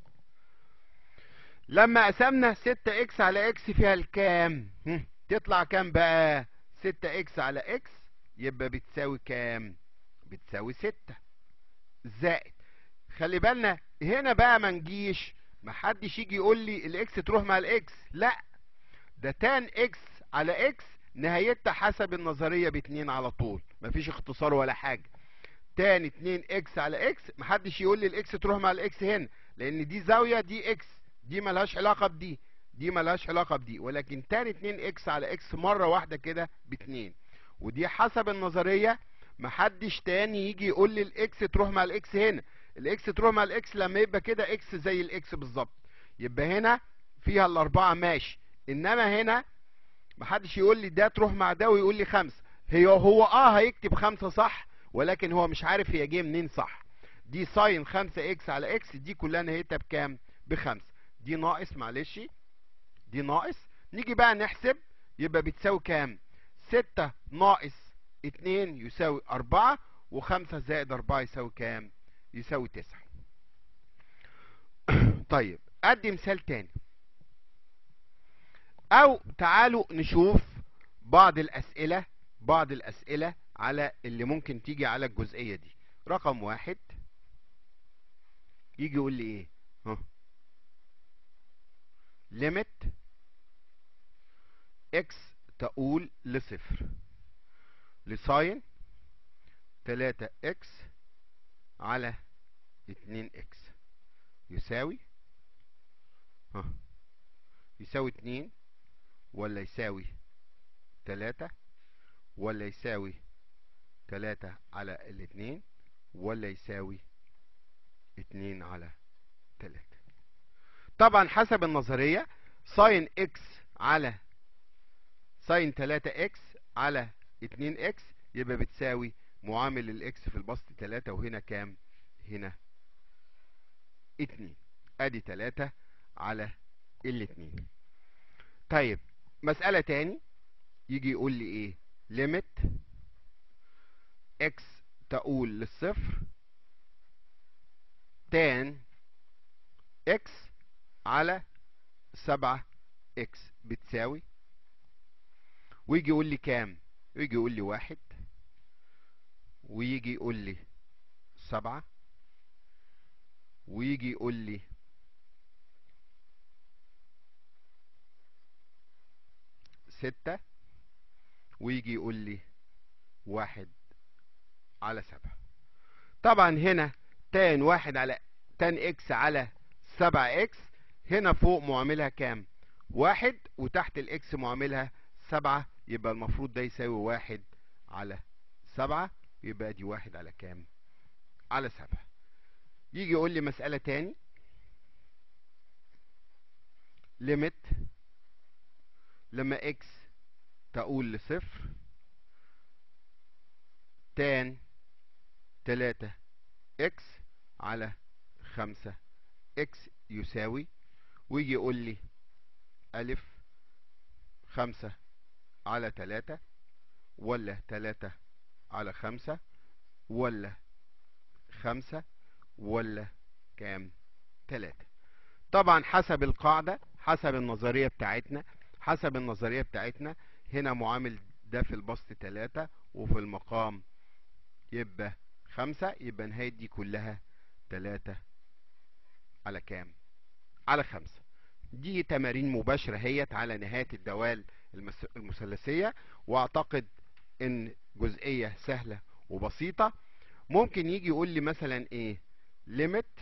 لما قسمنا ستة اكس على اكس فيها الكام؟ هم، تطلع كام بقى؟ ستة اكس على اكس يبقى بتساوي كام؟ بتساوي ستة زائد. خلي بالنا هنا بقى ما نجيش محدش يجي يقول لي الاكس تروح مع الاكس، لا، ده تان اكس على اكس نهايتها حسب النظرية باتنين على طول، مفيش اختصار ولا حاجة. تان اتنين اكس على اكس، محدش يقول لي الاكس تروح مع الاكس هنا، لان دي زاوية دي اكس، دي ملهاش علاقة بدي، دي ملهاش علاقة بدي، ولكن تان اتنين اكس على اكس مرة واحدة كده باتنين، ودي حسب النظرية. محدش تاني يجي يقول لي الاكس تروح مع الاكس هنا، الاكس تروح مع الاكس لما يبقى كده اكس زي الاكس بالظبط، يبقى هنا فيها الاربعة ماشي، انما هنا محدش يقول لي ده تروح مع ده ويقول لي خمسة. هي هو اه هيكتب خمسة صح، ولكن هو مش عارف هي جايه منين صح. دي ساين خمسة اكس على اكس دي كلها نهايتها بكام؟ بخمسة. دي ناقص، معلش دي ناقص. نيجي بقى نحسب، يبقى بتساوي كام؟ ستة ناقص اتنين يساوي اربعة، وخمسة زائد اربعة يساوي كام؟ يساوي تسعة. طيب ادي مثال تاني، او تعالوا نشوف بعض الاسئلة بعض الاسئلة على اللي ممكن تيجي على الجزئية دي. رقم واحد يجي يقول لي ايه؟ ها، ليميت اكس تقول لصفر لساين تلاتة اكس على اتنين اكس يساوي، ها، يساوي اتنين ولا يساوي تلاتة ولا يساوي تلاتة على الاتنين ولا يساوي اتنين على تلاتة. طبعا حسب النظرية ساين اكس على ساين تلاتة اكس على اتنين اكس يبقى بتساوي معامل الاكس في البسط تلاتة، وهنا كام؟ هنا اتنين، ادي تلاتة على الاتنين. طيب مسألة تاني يجي يقول لي ايه؟ ليميت اكس تقول للصفر تان اكس على سبعة اكس بتساوي، ويجي يقول لي كام؟ ويجي يقول لي واحد، ويجي يقول لي سبعة، ويجي يقول لي ستة، ويجي يقول لي واحد على سبعة. طبعا هنا تان واحد على تان اكس على سبعة اكس، هنا فوق معاملها كام؟ واحد، وتحت الاكس معاملها سبعة، يبقى المفروض ده يساوي واحد على سبعة، يبقى دي واحد على كام؟ على سبعة. يجي يقول لي مسألة تاني، ليميت لما اكس تقول لصفر تان تلاتة اكس على خمسة اكس يساوي، ويجي يقول لي الف خمسة على تلاتة، ولا تلاتة على خمسة، ولا خمسة، ولا كام؟ تلاتة. طبعا حسب القاعدة، حسب النظرية بتاعتنا حسب النظرية بتاعتنا هنا معامل ده في البسط تلاتة، وفي المقام يبقى خمسة، يبقى نهاية دي كلها تلاتة على كام؟ على خمسة. دي تمارين مباشرة هيت على نهاية الدوال المس- المثلثية، واعتقد ان جزئية سهلة وبسيطة. ممكن يجي يقول لي مثلا ايه؟ ليميت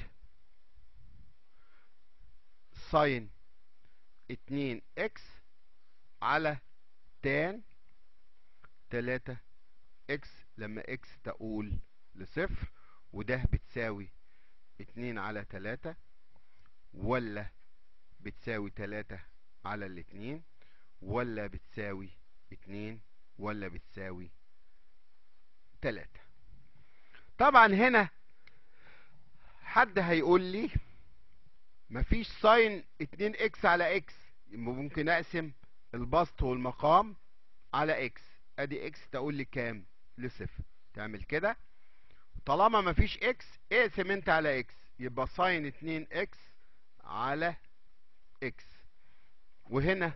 ساين اتنين اكس على تان تلاتة اكس لما اكس تقول لصفر، وده بتساوي اتنين على تلاتة، ولا بتساوي تلاتة على الاتنين، ولا بتساوي اتنين، ولا بتساوي تلاتة. طبعا هنا حد هيقول لي مفيش ساين اتنين اكس على اكس، ممكن اقسم البسط والمقام على اكس. ادي اكس تقول لي كام؟ لصفر. تعمل كده، طالما مفيش اكس اقسم انت على اكس، يبقى ساين اتنين اكس على اكس. وهنا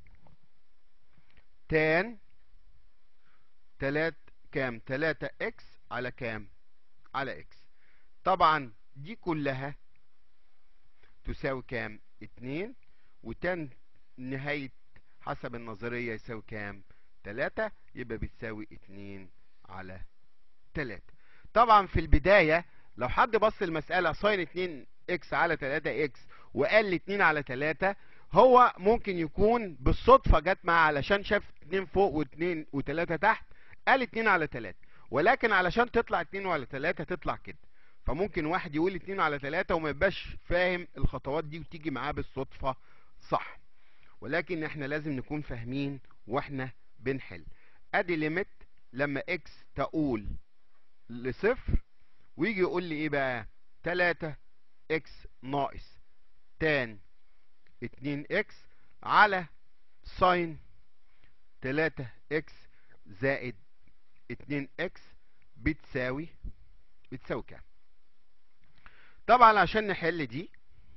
تان تلات كام؟ تلاتة اكس على كام؟ على اكس. طبعا دي كلها تساوي كام؟ اتنين، وتان نهاية حسب النظرية يساوي كام؟ تلاتة، يبقى بتساوي اتنين على تلاتة. طبعا في البداية لو حد بص المسألة ساين اتنين اكس على تلاتة اكس وقال لي اتنين على تلاتة، هو ممكن يكون بالصدفة جت معاه علشان شاف اتنين فوق واتنين وتلاتة تحت قال اتنين على تلاتة، ولكن علشان تطلع اتنين على تلاتة تطلع كده. فممكن واحد يقول اتنين على تلاتة وما يبقاش فاهم الخطوات دي وتيجي معاه بالصدفة صح، ولكن احنا لازم نكون فاهمين واحنا بنحل. ادي ليميت لما اكس تقول لصفر، ويجي يقول لي ايه بقى؟ تلاتة اكس ناقص تان اتنين اكس على ساين تلاتة اكس زائد اتنين اكس بتساوي بتساوي كام؟ طبعا عشان نحل دي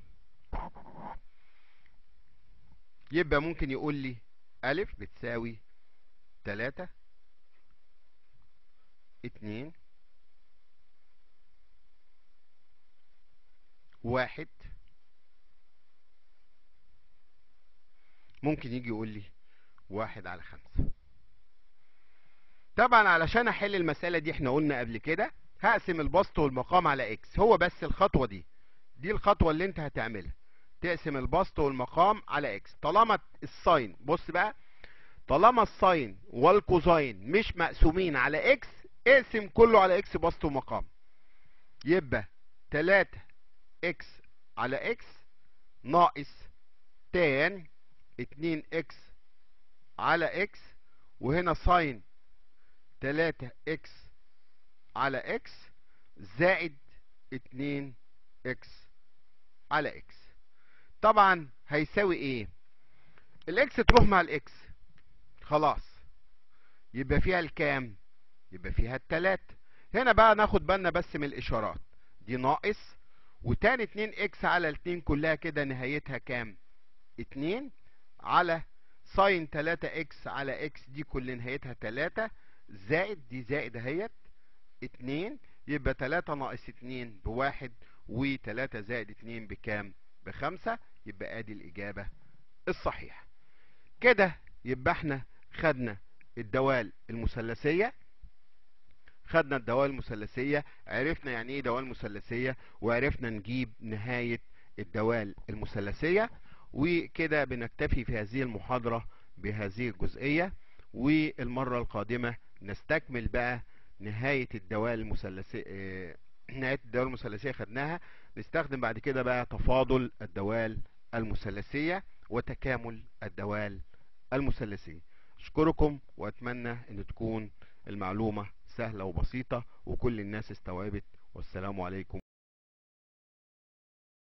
يبقى ممكن يقول لي الف بتساوي تلاتة اتنين واحد. ممكن يجي يقول لي واحد على خمسة. طبعا علشان احل المسألة دي احنا قلنا قبل كده هقسم البسط والمقام على اكس. هو بس الخطوة دي دي الخطوة اللي انت هتعملها، تقسم البسط والمقام على اكس. طالما الساين، بص بقى، طالما الساين والكوزاين مش مقسومين على اكس اقسم كله على اكس بسط ومقام. يبقى تلاتة اكس على اكس ناقص تان اتنين اكس على اكس، وهنا ساين تلاتة اكس على اكس زائد اتنين اكس على اكس. طبعا هيساوي ايه؟ الاكس تروح مع الاكس خلاص، يبقى فيها الكام؟ يبقى فيها التلات. هنا بقى ناخد بالنا بس من الاشارات دي، ناقص وتاني اتنين اكس على الاتنين كلها كده نهايتها كام؟ اتنين، على ساين تلاتة اكس على اكس، دي كل نهايتها تلاتة، زائد دي زائد اهيت اتنين، يبقى تلاتة ناقص اتنين بواحد، وتلاتة زائد اتنين بكام؟ بخمسة. يبقى ادي الاجابة الصحيحة. كده يبقى احنا خدنا الدوال المثلثية، خدنا الدوال المثلثية، عرفنا يعني ايه دوال مثلثية، وعرفنا نجيب نهاية الدوال المثلثية. وكده بنكتفي في هذه المحاضرة بهذه الجزئية، والمرة القادمة نستكمل بقى نهاية الدوال المثلثية. اه نهاية الدوال المثلثية خدناها، نستخدم بعد كده بقى تفاضل الدوال المثلثية وتكامل الدوال المثلثية. اشكركم واتمنى ان تكون المعلومة سهلة وبسيطة وكل الناس استوعبت، والسلام عليكم.